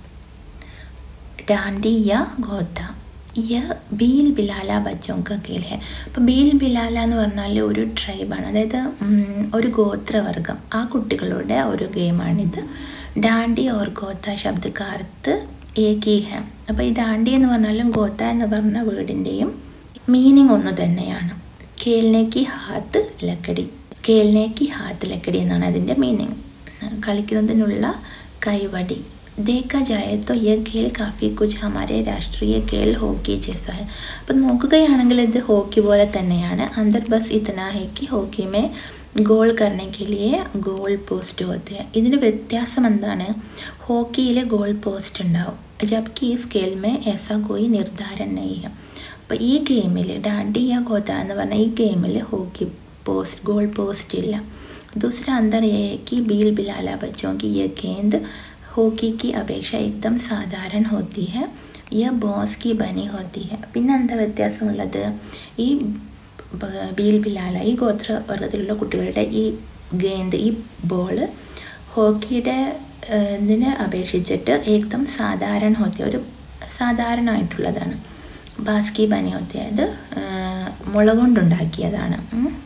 ഡാൻഡിയ ഗോദ യഹ് ബീൽ ബിലാല ബച്ചോങ്ക ഖേൽ ഹെ. അപ്പോൾ ബീൽ ബിലാല എന്ന് പറഞ്ഞാൽ ഒരു ട്രൈബാണ്, അതായത് ഒരു ഗോത്രവർഗം, ആ കുട്ടികളുടെ ഒരു ഗെയിമാണിത്. ഡാൻഡി ഓർ ഗോത്ത ശബ്ദ അർത്ഥ് ഏകി ഹെ. അപ്പോൾ ഈ ഡാൻഡി എന്ന് പറഞ്ഞാലും ഗോത്ത എന്ന് പറഞ്ഞ വേർഡിൻ്റെയും മീനിങ് ഒന്ന് തന്നെയാണ്. ഖേൽനേക്ക് ഹാത്ത് ലക്കടി, ഖേൽനേക്ക് ഹാത്ത് ലക്കടി എന്നാണ് അതിൻ്റെ മീനിങ്, കളിക്കുന്നതിനുള്ള കൈവടി. देखा जाए तो यह खेल काफ़ी कुछ हमारे राष्ट्रीय खेल हॉकी जैसा है. അപ്പം നോക്കുകയാണെങ്കിൽ ഇത് ഹോക്കി പോലെ തന്നെയാണ്. अंदर बस इतना है कि हॉकी में गोल करने के लिए गोल पोस्ट होते हैं. ഇതിന് വ്യത്യാസം എന്താണ്? ഹോക്കിയിൽ ഗോൾ പോസ്റ്റ് ഉണ്ടാവും, जबकि इस खेल में ऐसा कोई निर्धारण नहीं है. അപ്പോൾ ഈ ഗെയിമിൽ ഡാൻഡിയ ഗോദ എന്ന് പറഞ്ഞ ഈ ഗെയിമിൽ ഹോക്കി പോസ്റ്റ് ഗോൾ പോസ്റ്റ് ഇല്ല. दूसरा अंदर यह है कि बील बिलाला बच्चों की यह गेंद हॉकी की अपेक्षा एकदम साधारण होती है, यह बॉस की बनी होती है. പിന്നെ എന്താ വ്യത്യാസമുള്ളത്? ഈ ബീൽ ബിലാല ഈ ഗോത്രവർഗത്തിലുള്ള കുട്ടികളുടെ ഈ ഗേന്ദ് ഈ ബോള് ഹോക്കിയുടെ ഇതിനെ അപേക്ഷിച്ചിട്ട് ഏകദം സാധാരണ ഹോത്തി, ഒരു സാധാരണമായിട്ടുള്ളതാണ്. ബാസ്കി ബനി ഹോത്തി, അത് മുള കൊണ്ടുണ്ടാക്കിയതാണ്.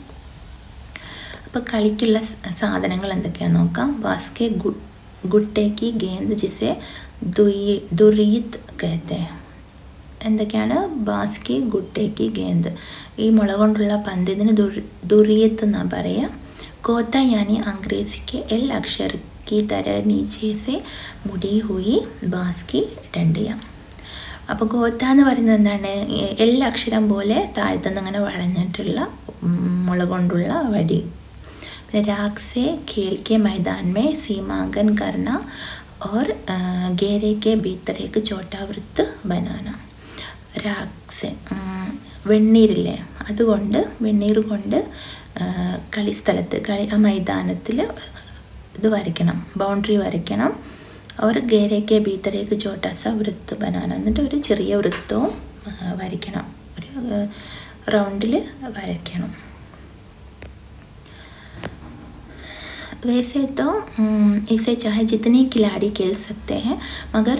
അപ്പോൾ കളിക്കുള്ള സാധനങ്ങൾ എന്തൊക്കെയാണെന്ന് നോക്കാം. ബാസ്കെ ഗുഡ് गुट्टे की गेंद जिसे दुरीत कहते हैं. എന്തൊക്കെയാണ്? ബാസ്കി ഗുട്ടേക്ക് ഗേന്ദ്, ഈ മുള കൊണ്ടുള്ള പന്ത്, ഇതിന് ദുറിയത്ത് എന്നാണ് പറയുക. ഗോത്ത യാനി അംഗ്രേസി के एल अक्षर की तरह नीचे से मुड़ी हुई ബാസ്കി ഡണ്ടിയ. അപ്പോൾ ഗോത്ത എന്ന് പറയുന്നത് എന്താണ്? എൽ അക്ഷരം പോലെ താഴ്ത്തുനിന്ന് അങ്ങനെ വളഞ്ഞിട്ടുള്ള മുള കൊണ്ടുള്ള വടി. राख से खेल के मैदान में सीमांकन करना और घेरे के भीतर एक छोटा वृत्त बनाना. राख से വെണ്ണീരില്ലേ, അതുകൊണ്ട് വെണ്ണീർ കൊണ്ട് കളിസ്ഥലത്ത് കളി ആ മൈതാനത്തിൽ ഇത് വരയ്ക്കണം, ബൗണ്ടറി വരയ്ക്കണം. और घेरे के भीतर एक छोटा सा वृत्त बनाना, എന്നിട്ട് ഒരു ചെറിയ വൃത്തവും വരയ്ക്കണം, ഒരു റൗണ്ടിൽ വരയ്ക്കണം. वैसे तो इसे चाहे जितने खिलाड़ी खेल सकते हैं, मगर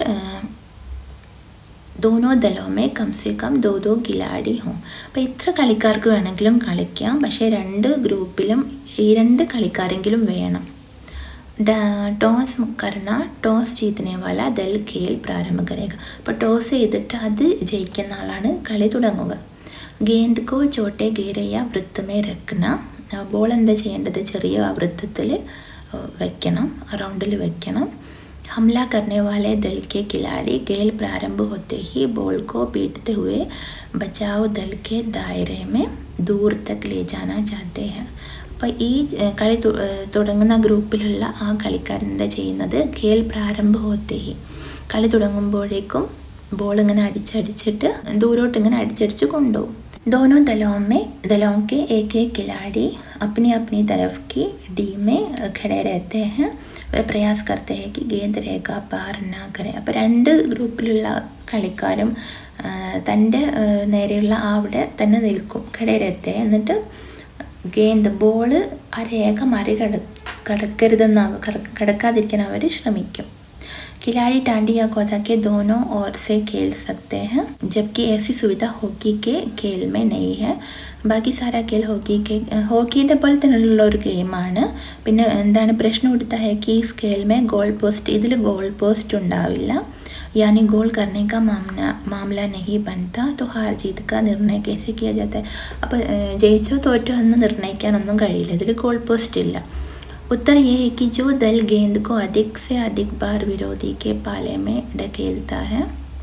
दोनों दलों में कम से कम दो दो खिलाड़ी हों. അപ്പോൾ ഇത്ര കളിക്കാർക്ക് വേണമെങ്കിലും കളിക്കാം, പക്ഷേ രണ്ട് ഗ്രൂപ്പിലും ഈ രണ്ട് കളിക്കാരെങ്കിലും വേണം. ടോസ് കർണ ടോസ് ജീതനെ വാല ദൽ ഖേൽ പ്രാരംഭ കരേഗ. അപ്പോൾ ടോസ് ചെയ്തിട്ട് അത് ജയിക്കുന്ന ആളാണ് കളി തുടങ്ങുക. ഗേന്ദ് കോ ചോട്ടെ ഗേരയ വൃത്തമേ രഖ്ന. ബോൾ എന്താ ചെയ്യേണ്ടത്? ചെറിയ വൃത്തത്തിൽ വയ്ക്കണം, റൗണ്ടിൽ വയ്ക്കണം. हमला करने वाले दल के खिलाड़ी खेल प्रारंभ होते ही बॉल को पीटते हुए बचाव दल के दायरे में दूर तक ले जाना चाहते हैं. അപ്പോൾ ഈ കളി തുടങ്ങുന്ന ഗ്രൂപ്പിലുള്ള ആ കളിക്കാരൻ്റെ ചെയ്യുന്നത് ഖേൽ പ്രാരംഭ ഹോത്തെ ഹി, കളി തുടങ്ങുമ്പോഴേക്കും ബോൾ ഇങ്ങനെ അടിച്ചടിച്ചിട്ട് ദൂരോട്ട് ഇങ്ങനെ അടിച്ചടിച്ച് കൊണ്ടുപോകും. दोनों दलों में दलों के एक एक खिलाड़ी अपनी अपनी तरफ की टीम में खड़े रहते हैं. वे प्रयास करते हैं कि गेंद रेखा पार ना करें. അപ്പോൾ രണ്ട് ഗ്രൂപ്പിലുള്ള കളിക്കാരും തൻ്റെ നേരെയുള്ള അവിടെ തന്നെ നിൽക്കും, ഖടേരത്തെ, എന്നിട്ട് ഗേന്ദ് ബോള് ആ രേഖ മറികട കടക്കരുതെന്ന് കടക്കാതിരിക്കാൻ അവർ ശ്രമിക്കും. खिलाड़ी डांडी या गोदा के दोनों ओर से खेल सकते हैं, जबकि ऐसी सुविधा हॉकी के खेल में नहीं है. ബാക്കി സാരാ खेल ഹോക്കി के ഹോക്കിയുടെ പോലെ തന്നെയുള്ള ഒരു ഗെയിമാണ്. പിന്നെ എന്താണ് പ്രശ്നം കൊടുത്ത है कि इस खेल में गोल पोस्ट ഇതിൽ गोल पोस्ट ഉണ്ടാവില്ല. यानी गोल करने का मामला मामला नहीं बनता, तो हार जीत का निर्णय कैसे किया जाता है. അപ്പോൾ ജയിച്ചോ തോറ്റോ എന്ന് നിർണ്ണയിക്കാനൊന്നും കഴിയില്ല, ഇതിൽ गोल पोस्ट ഇല്ല. उत्तर ये है कि जो दल गेंद को अधिक से अधिक बार विरोधी के पाले में ढकेलता है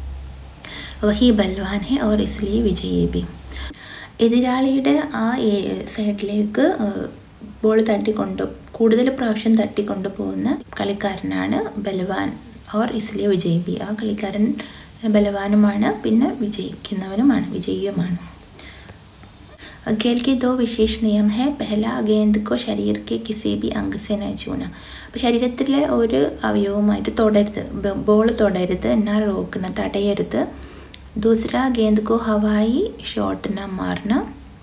वही बलवान है और इसलिए विजयी भी. എതിരാളിയുടെ ആ സൈഡിലേക്ക് ബോൾ തട്ടിക്കൊണ്ട് കൂടുതൽ പ്രാവശ്യം തട്ടിക്കൊണ്ടു പോകുന്ന കളിക്കാരനാണ് ബലവാൻ. ഓർ ഇസ്ലിയെ വിജയി ബി. ആ കളിക്കാരൻ ബലവാനുമാണ്, പിന്നെ വിജയിക്കുന്നവനുമാണ്, വിജയിയുമാണ്. खेल के दो विशेष नियम है. पहला, गेंद को शरीर के किसी भी अंग से न छूना. അപ്പോൾ ശരീരത്തിലെ ഒരു അവയവമായിട്ട് തൊടരുത്, ബോൾ തൊടരുത്, എന്നാൽ റോക്കണം, തടയരുത്. दूसरा, गेंद को हवाई शॉट न मारना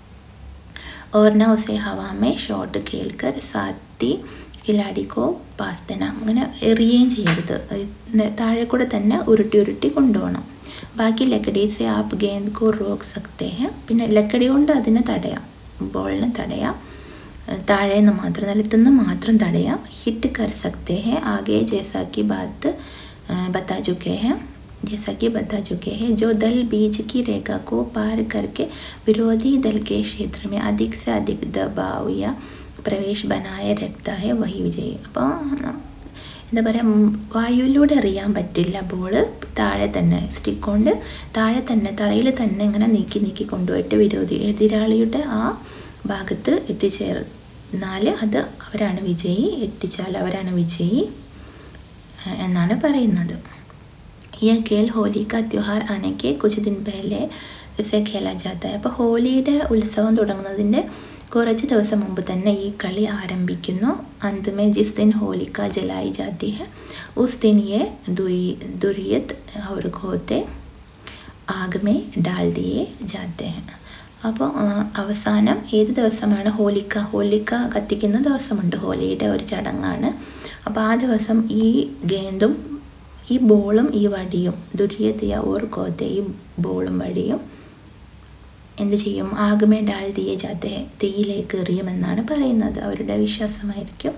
और न उसे हवा में शॉट खेलकर साथी खिलाड़ी को पास देना. അങ്ങനെ എറിയുകയും ചെയ്യരുത്, താഴെ കൂടെ തന്നെ ഉരുട്ടി ഉരുട്ടി കൊണ്ടുപോകണം. ബാക്കി ലക്കടി സെ ആപ്പ് ഗേന്ദ് കോ റോക്ക് സക്തേ ഹെ. പിന്നെ ലക്കടി കൊണ്ട് അതിനെ തടയാം, ബോളിനെ തടയാം, താഴെ നിന്ന് മാത്രം, നിലത്തുനിന്ന് മാത്രം തടയാം. ഹിറ്റ് കർ സക്തേ ഹെ ആകെ ജैसा कि बात बता चुके हैं जैसा कि बता चुके हैं जो दल बीच की रेखा को पार करके विरोधी दल के क्षेत्र में अधिक से अधिक दबाव या प्रवेश बनाए रखता है वही विजयी. അപ്പോൾ എന്താ പറയുക, വായുവിലൂടെ എറിയാൻ പറ്റില്ല, ബോള് താഴെ തന്നെ സ്റ്റിക്ക് കൊണ്ട് താഴെ തന്നെ തറയിൽ തന്നെ ഇങ്ങനെ നീക്കി നീക്കി കൊണ്ടുപോയിട്ട് വിരോധി എതിരാളിയുടെ ആ ഭാഗത്ത് എത്തിച്ചേർന്നാൽ അത് അവരാണ് വിജയി, എത്തിച്ചാൽ അവരാണ് വിജയി എന്നാണ് പറയുന്നത്. यह खेल होली का त्यौहार आने के कुछ दिन पहले इसे खेला जाता है. അപ്പോൾ ഹോലിയുടെ ഉത്സവം തുടങ്ങുന്നതിൻ്റെ കുറച്ച് ദിവസം മുമ്പ് തന്നെ ഈ കളി ആരംഭിക്കുന്നു. अंत में जिस दिन होलिका जलाई जाती है उस दिन ये दुर्यत और घोते आग में डाल दिए जाते हैं. അപ്പോൾ അവസാനം ഏത് ദിവസമാണ് ഹോലിക്ക ഹോലിക്ക കത്തിക്കുന്ന ദിവസമുണ്ട്, ഹോലിയുടെ ഒരു ചടങ്ങാണ്. അപ്പോൾ ആ ദിവസം ഈ ഗേന്ദും ഈ ബോളും ഈ വടിയും ദുര്യതയ ഓർ ഗോതെ ഈ ബോളും വടിയും എന്ത് ചെയ്യും, ആഗ്മേ ഡാൽ ദിയെ ജാത്തെ തീയിലേക്ക് എറിയുമെന്നാണ് പറയുന്നത്, അവരുടെ വിശ്വാസമായിരിക്കും.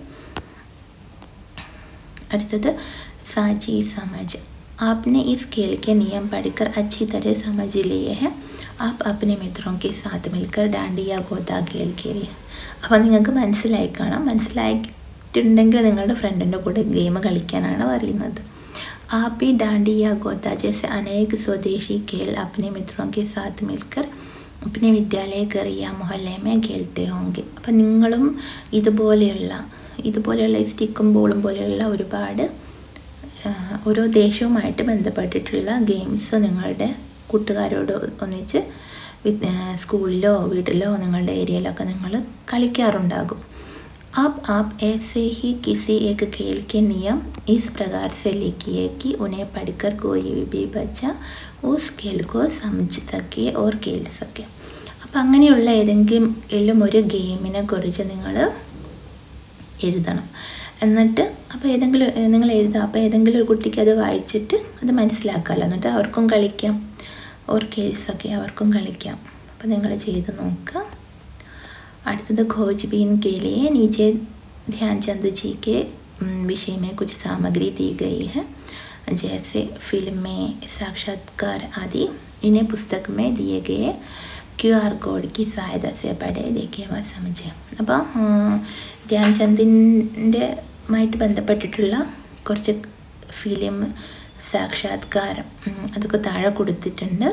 അടുത്തത് സാച്ചി സമജ്. आपने इस खेल के नियम पढ़कर अच्छी तरह समझ लिए हैं. आप अपने मित्रों के साथ मिलकर डांडी या गोदा खेल खेलिए. അപ്പോൾ നിങ്ങൾക്ക് മനസ്സിലായി കാണാം, മനസ്സിലായിട്ടുണ്ടെങ്കിൽ നിങ്ങളുടെ ഫ്രണ്ടിൻ്റെ കൂടെ ഗെയിം കളിക്കാനാണ് പറയുന്നത്. आप भी डांडी या गोदा जैसे अनेक स्वदेशी खेल अपने मित्रों के साथ मिलकर अपने विद्यालय घर या मोहल्ले में खेलते होंगे. അപ്പം നിങ്ങളും ഇതുപോലെയുള്ള ഇതുപോലെയുള്ള സ്റ്റിക്കും ബോളും പോലെയുള്ള ഒരുപാട് ഓരോ ദേശവുമായിട്ട് ബന്ധപ്പെട്ടിട്ടുള്ള ഗെയിംസ് നിങ്ങളുടെ കൂട്ടുകാരോട് ഒന്നിച്ച് സ്കൂളിലോ വീട്ടിലോ നിങ്ങളുടെ ഏരിയയിലൊക്കെ നിങ്ങൾ കളിക്കാറുണ്ടാകും. अब आप ऐसे ही किसी एक खेल के नियम इस प्रकार से लिखिए कि उन्हें पढ़कर कोई भी बच्चा उस खेल को समझ सके और खेल सके. അപ്പം അങ്ങനെയുള്ള ഏതെങ്കിലും ഒരു ഗെയിമിനെ കുറിച്ച് നിങ്ങൾ എഴുതണം. എന്നിട്ട് അപ്പോൾ ഏതെങ്കിലും നിങ്ങൾ എഴുതുക, അപ്പോൾ ഏതെങ്കിലും ഒരു കുട്ടിക്ക് അത് വായിച്ചിട്ട് അത് മനസ്സിലാക്കാമല്ലോ, എന്നിട്ട് അവർക്കും കളിക്കാം, ഓർ കേൾസൊക്കെ അവർക്കും കളിക്കാം. അപ്പോൾ നിങ്ങൾ ചെയ്ത് നോക്കുക. അടുത്തത് खोजबीन के लिए नीचे ध्यानचंद जी के विषय में कुछ सामग्री दी गई है, जैसे फिल्में, साक्षात्कार आदि. इन्हें पुस्तक में दिए गए क्यू आर कोड की सहायता से पढ़े, देखे व समझे. അപ്പോൾ ധ്യാൻചന്ദിൻ്റെ മായിട്ട് ബന്ധപ്പെട്ടിട്ടുള്ള കുറച്ച് ഫിലിം, സാക്ഷാത്കാരം അതൊക്കെ താഴെ കൊടുത്തിട്ടുണ്ട്.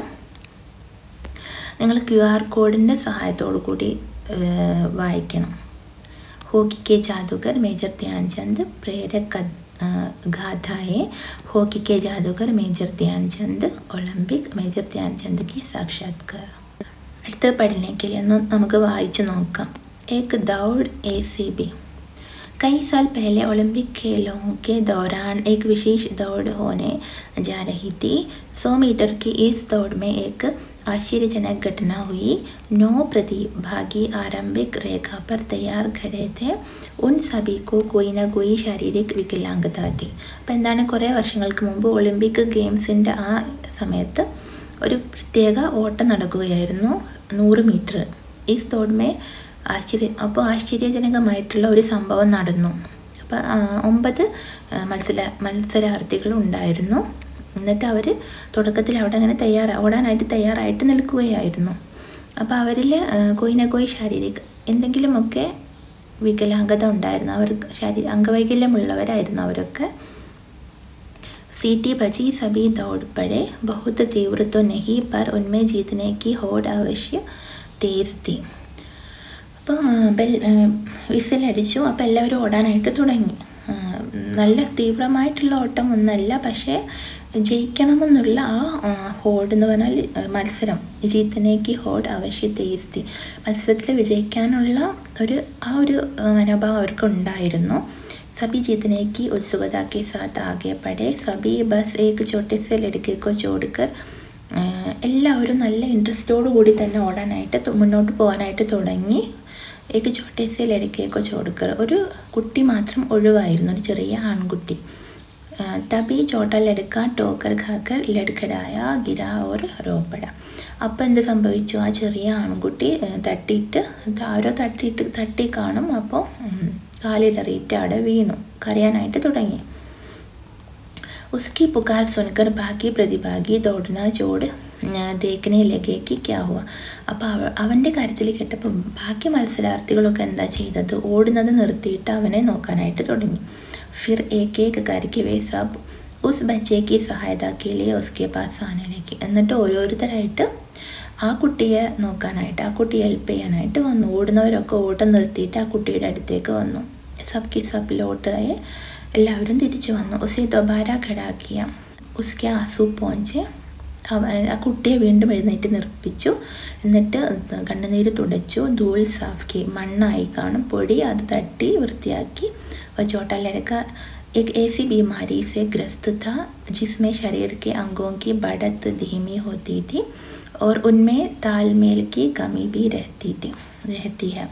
നിങ്ങൾ ക്യു ആർ കോഡിൻ്റെ സഹായത്തോടു കൂടി വായിക്കണം. हॉकी के जादूगर मेजर ध्यानचंद प्रेरक गाथाएं. हॉकी के जादूगर major Dhyan Chand Olympic major Dhyan Chand की साक्षात्कार. അടുത്ത പഠനേ के लिए നമുക്ക് വായിച്ചു നോക്കാം. एक दौड़ ए सी बी. कई साल पहले ओलंपिक खेलों के दौरान एक विशेष दौड़ होने जा रही थी. सौ मीटर की इस दौड़ में एक आश्चर्यजनक घटना हुई। नौ प्रतिभागी आरंभिक रेखा पर तैयार खड़े थे। उन सभी को कोई ना कोई शारीरिक विकलांगता थी. അപ്പം എന്താണ്, കുറേ വർഷങ്ങൾക്ക് മുമ്പ് ഒളിമ്പിക് ഗെയിംസിൻ്റെ ആ സമയത്ത് ഒരു പ്രത്യേക ഓട്ടം നടക്കുകയായിരുന്നു, നൂറ് മീറ്റർ. ഈ ദൗഡ്മേ ആശ്ചര്യ അപ്പോൾ ആശ്ചര്യജനകമായിട്ടുള്ള ഒരു സംഭവം നടന്നു. അപ്പം ഒമ്പത് മത്സര മത്സരാർത്ഥികളുണ്ടായിരുന്നു. എന്നിട്ട് അവർ തുടക്കത്തിൽ അവിടെ അങ്ങനെ തയ്യാറാ ഓടാനായിട്ട് തയ്യാറായിട്ട് നിൽക്കുകയായിരുന്നു. അപ്പോൾ അവരിൽ കോയിന കോയി ശാരീരിക എന്തെങ്കിലുമൊക്കെ വികലാംഗത ഉണ്ടായിരുന്നു. അവർ ശാരീ അംഗവൈകല്യമുള്ളവരായിരുന്നു അവരൊക്കെ. सीटी बजी सभी दौड़ पड़े. बहुत तीव्र तो नहीं पर उनमें जीतने की होड़ अवश्य तेज थी. അപ്പോൾ ബെൽ വിസിലടിച്ചു. അപ്പോൾ എല്ലാവരും ഓടാനായിട്ട് തുടങ്ങി. നല്ല തീവ്രമായിട്ടുള്ള ഓട്ടം ഒന്നല്ല, പക്ഷേ ജയിക്കണമെന്നുള്ള ആ ഹോഡ് എന്ന് പറഞ്ഞാൽ മത്സരം, ജീത്തനേക്ക് ഹോഡ് അവശ്യ തേസ്തി, മത്സരത്തിൽ വിജയിക്കാനുള്ള ഒരു ആ ഒരു മനോഭാവം അവർക്ക് ഉണ്ടായിരുന്നു. सभी जीतने की उत्सुकता के साथ आगे बढ़े. सभी बस एक छोटे से लड़के को छोड़कर എല്ലാവരും നല്ല ഇൻട്രസ്റ്റോടു കൂടി തന്നെ ഓടാനായിട്ട് മുന്നോട്ട് പോകാനായിട്ട് തുടങ്ങി. ഏക്ക് ചോട്ടെ സെ ലड़के ചോടുക്കർ, ഒരു കുട്ടി മാത്രം ഒഴിവായിരുന്നു, ഒരു ചെറിയ ആൺകുട്ടി. തബി ചോട്ട ലടുക്ക ടോക്കർ ഖാക്കർ ലടുക്കടായ ഗിര ഓർ റോപ്പട. അപ്പം എന്ത് സംഭവിച്ചു, ആ ചെറിയ ആൺകുട്ടി തട്ടിയിട്ട് ആരോ തട്ടിയിട്ട് തട്ടി കാണും. അപ്പോൾ കാലിലറിയിട്ട് അവിടെ വീണു, കരയാനായിട്ട് തുടങ്ങി. ഉസ്കി പുകാർ സുൻകർ ബാക്കി പ്രതിഭാഗി ദൗഡന ചോട് ദേഖനെ ലഗേക്ക് ക്യാ ഹുവ. അപ്പോൾ അവ അവൻ്റെ കാര്യത്തിൽ കേട്ടപ്പോൾ ബാക്കി മത്സരാർത്ഥികളൊക്കെ എന്താ ചെയ്തത്, ഓടുന്നത് നിർത്തിയിട്ട് അവനെ നോക്കാനായിട്ട് തുടങ്ങി. ഫിർ ഏക് ഏക് കരക്ക് വേ സബ് ഉസ് ബച്ചേക്ക് സഹായതാക്കിയില്ലേ ഉസ്കെ പാസ് ആനെ ലഗി. എന്നിട്ട് ഓരോരുത്തരായിട്ട് ആ കുട്ടിയെ നോക്കാനായിട്ട്, ആ കുട്ടിയെ ഹെൽപ്പ് ചെയ്യാനായിട്ട് വന്നു. ഓടുന്നവരൊക്കെ ഓട്ടം നിർത്തിയിട്ട് ആ കുട്ടിയുടെ അടുത്തേക്ക് വന്നു. സബ് കി സബ് ലോട്ടായി, എല്ലാവരും തിരിച്ചു വന്നു. ഉസേ ദോബാര ഖടാക്കിയ ഉസ്കെ ആസു പോഞ്ച്, ആ കുട്ടിയെ വീണ്ടും എഴുന്നേറ്റ് നിർപ്പിച്ചു. എന്നിട്ട് കണ്ണുനീര് തുടച്ചു. ധൂൾ സാഫ്കി, മണ്ണായി കാണും, പൊടി, അത് തട്ടി വൃത്തിയാക്കി. ചോട്ടാ ലड़का एक ऐसी बीमारी से ग्रस्त था जिसमें शरीर के अंगों की बढ़त धीमी होती थी और उनमें तालमेल की कमी भी रहती थी रहती है.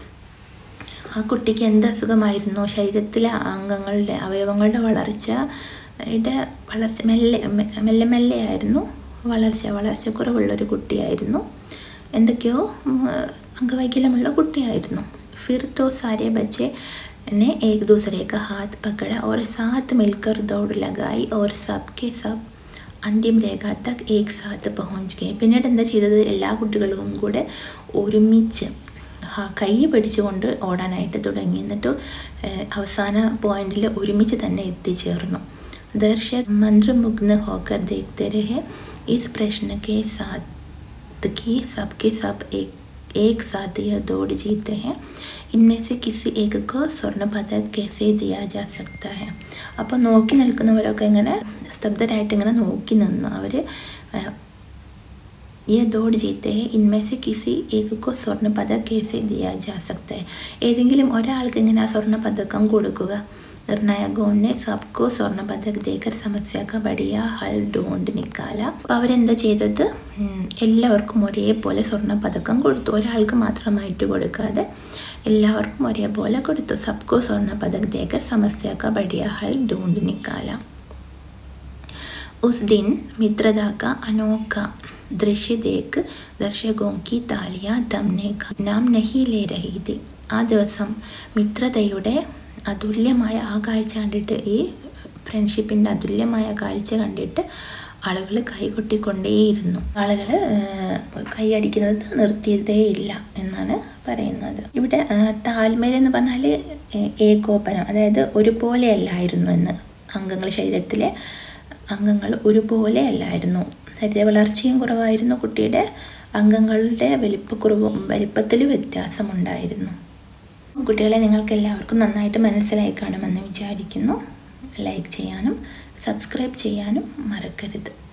ആ കുട്ടിക്ക് എന്ത് അസുഖമായിരുന്നു, ശരീരത്തിലെ അംഗങ്ങളുടെ അവയവങ്ങളുടെ വളർച്ചയുടെ വളർച്ച മെല്ലെ മെല്ലെ മെല്ലെയായിരുന്നു വളർച്ച വളർച്ചക്കുറവുള്ളൊരു കുട്ടിയായിരുന്നു, എന്തൊക്കെയോ അംഗവൈകല്യമുള്ള കുട്ടിയായിരുന്നു. ഫിർ തോ സാരെ ബच्चे ने एक दूसरे का हाथ पकड़ा और साथ मिलकर दौड़ लगाई और सबके सब अंतिम रेखा तक एक साथ पहुंच गए. പിന്നീട് എന്താ ചെയ്തത്, എല്ലാ കുട്ടികളും കൂടെ ഒരുമിച്ച് കൈ പിടിച്ചുകൊണ്ട് ഓടാനായിട്ട് തുടങ്ങി. എന്നിട്ട് അവസാന പോയിന്റിൽ ഒരുമിച്ച് തന്നെ എത്തിച്ചേർന്നു. ദർശക് मंत्रमुग्ध होकर देखते रहे. इस प्रश्न के साथ कि सबके सब एक एक साथ यह दौड़ जीते हैं, इनमें से किसी एक को स्वर्ण पदक कैसे दिया जा सकता है. അപ്പോൾ നോക്കി നിൽക്കുന്നവരൊക്കെ ഇങ്ങനെ സ്തബ്ധരായിട്ട് ഇങ്ങനെ നോക്കി നിന്നു. അവർ ये दौड़ जीते हैं, इनमें से किसी एक को स्वर्ण पदक कैसे दिया जा सकता है. ഏതെങ്കിലും ഒരാൾക്ക് ഇങ്ങനെ ആ സ്വർണ്ണ പതക്കം കൊടുക്കുക. നിർണായകോं ने सबको स्वर्ण पदक देकर समस्या का बढ़िया हल ढूंढ निकाला. അപ്പോൾ അവരെന്താ ചെയ്തത്, എല്ലാവർക്കും ഒരേപോലെ സ്വർണ്ണ പതക്കം കൊടുത്തു. ഒരാൾക്ക് മാത്രമായിട്ട് കൊടുക്കാതെ എല്ലാവർക്കും ഒരേപോലെ കൊടുത്തു. सबको स्वर्ण पदक देकर समस्या का बढ़िया हल ढूंढ निकाला. उस दिन मित्रता का अनोखा दृश्य देख दर्शकों की तालियां दमने का नाम नहीं ले रही थी. ആ ദിവസം മിത്രതയുടെ അതുല്യമായ ആ കാഴ്ച കണ്ടിട്ട്, ഈ ഫ്രണ്ട്ഷിപ്പിൻ്റെ അതുല്യമായ കാഴ്ച കണ്ടിട്ട് ആളുകൾ കൈകൊട്ടിക്കൊണ്ടേയിരുന്നു. ആളുകൾ കൈയടിക്കുന്നത് നിർത്തിയതേ ഇല്ല എന്നാണ് പറയുന്നത്. ഇവിടെ താൽമേൽ എന്ന് പറഞ്ഞാൽ ഏകോപനം, അതായത് ഒരുപോലെ അല്ലായിരുന്നു എന്ന്. അംഗങ്ങൾ, ശരീരത്തിലെ അംഗങ്ങൾ ഒരുപോലെ അല്ലായിരുന്നു. ശരീര വളർച്ചയും കുറവായിരുന്നു, കുട്ടിയുടെ അംഗങ്ങളുടെ വലിപ്പക്കുറവും വലിപ്പത്തിൽ വ്യത്യാസമുണ്ടായിരുന്നു. കുട്ടികളെ നിങ്ങൾക്ക് എല്ലാവർക്കും നന്നായിട്ട് മനസ്സിലായി കാണുമെന്ന് വിചാരിക്കുന്നു. ലൈക്ക് ചെയ്യാനും സബ്സ്ക്രൈബ് ചെയ്യാനും മറക്കരുത്.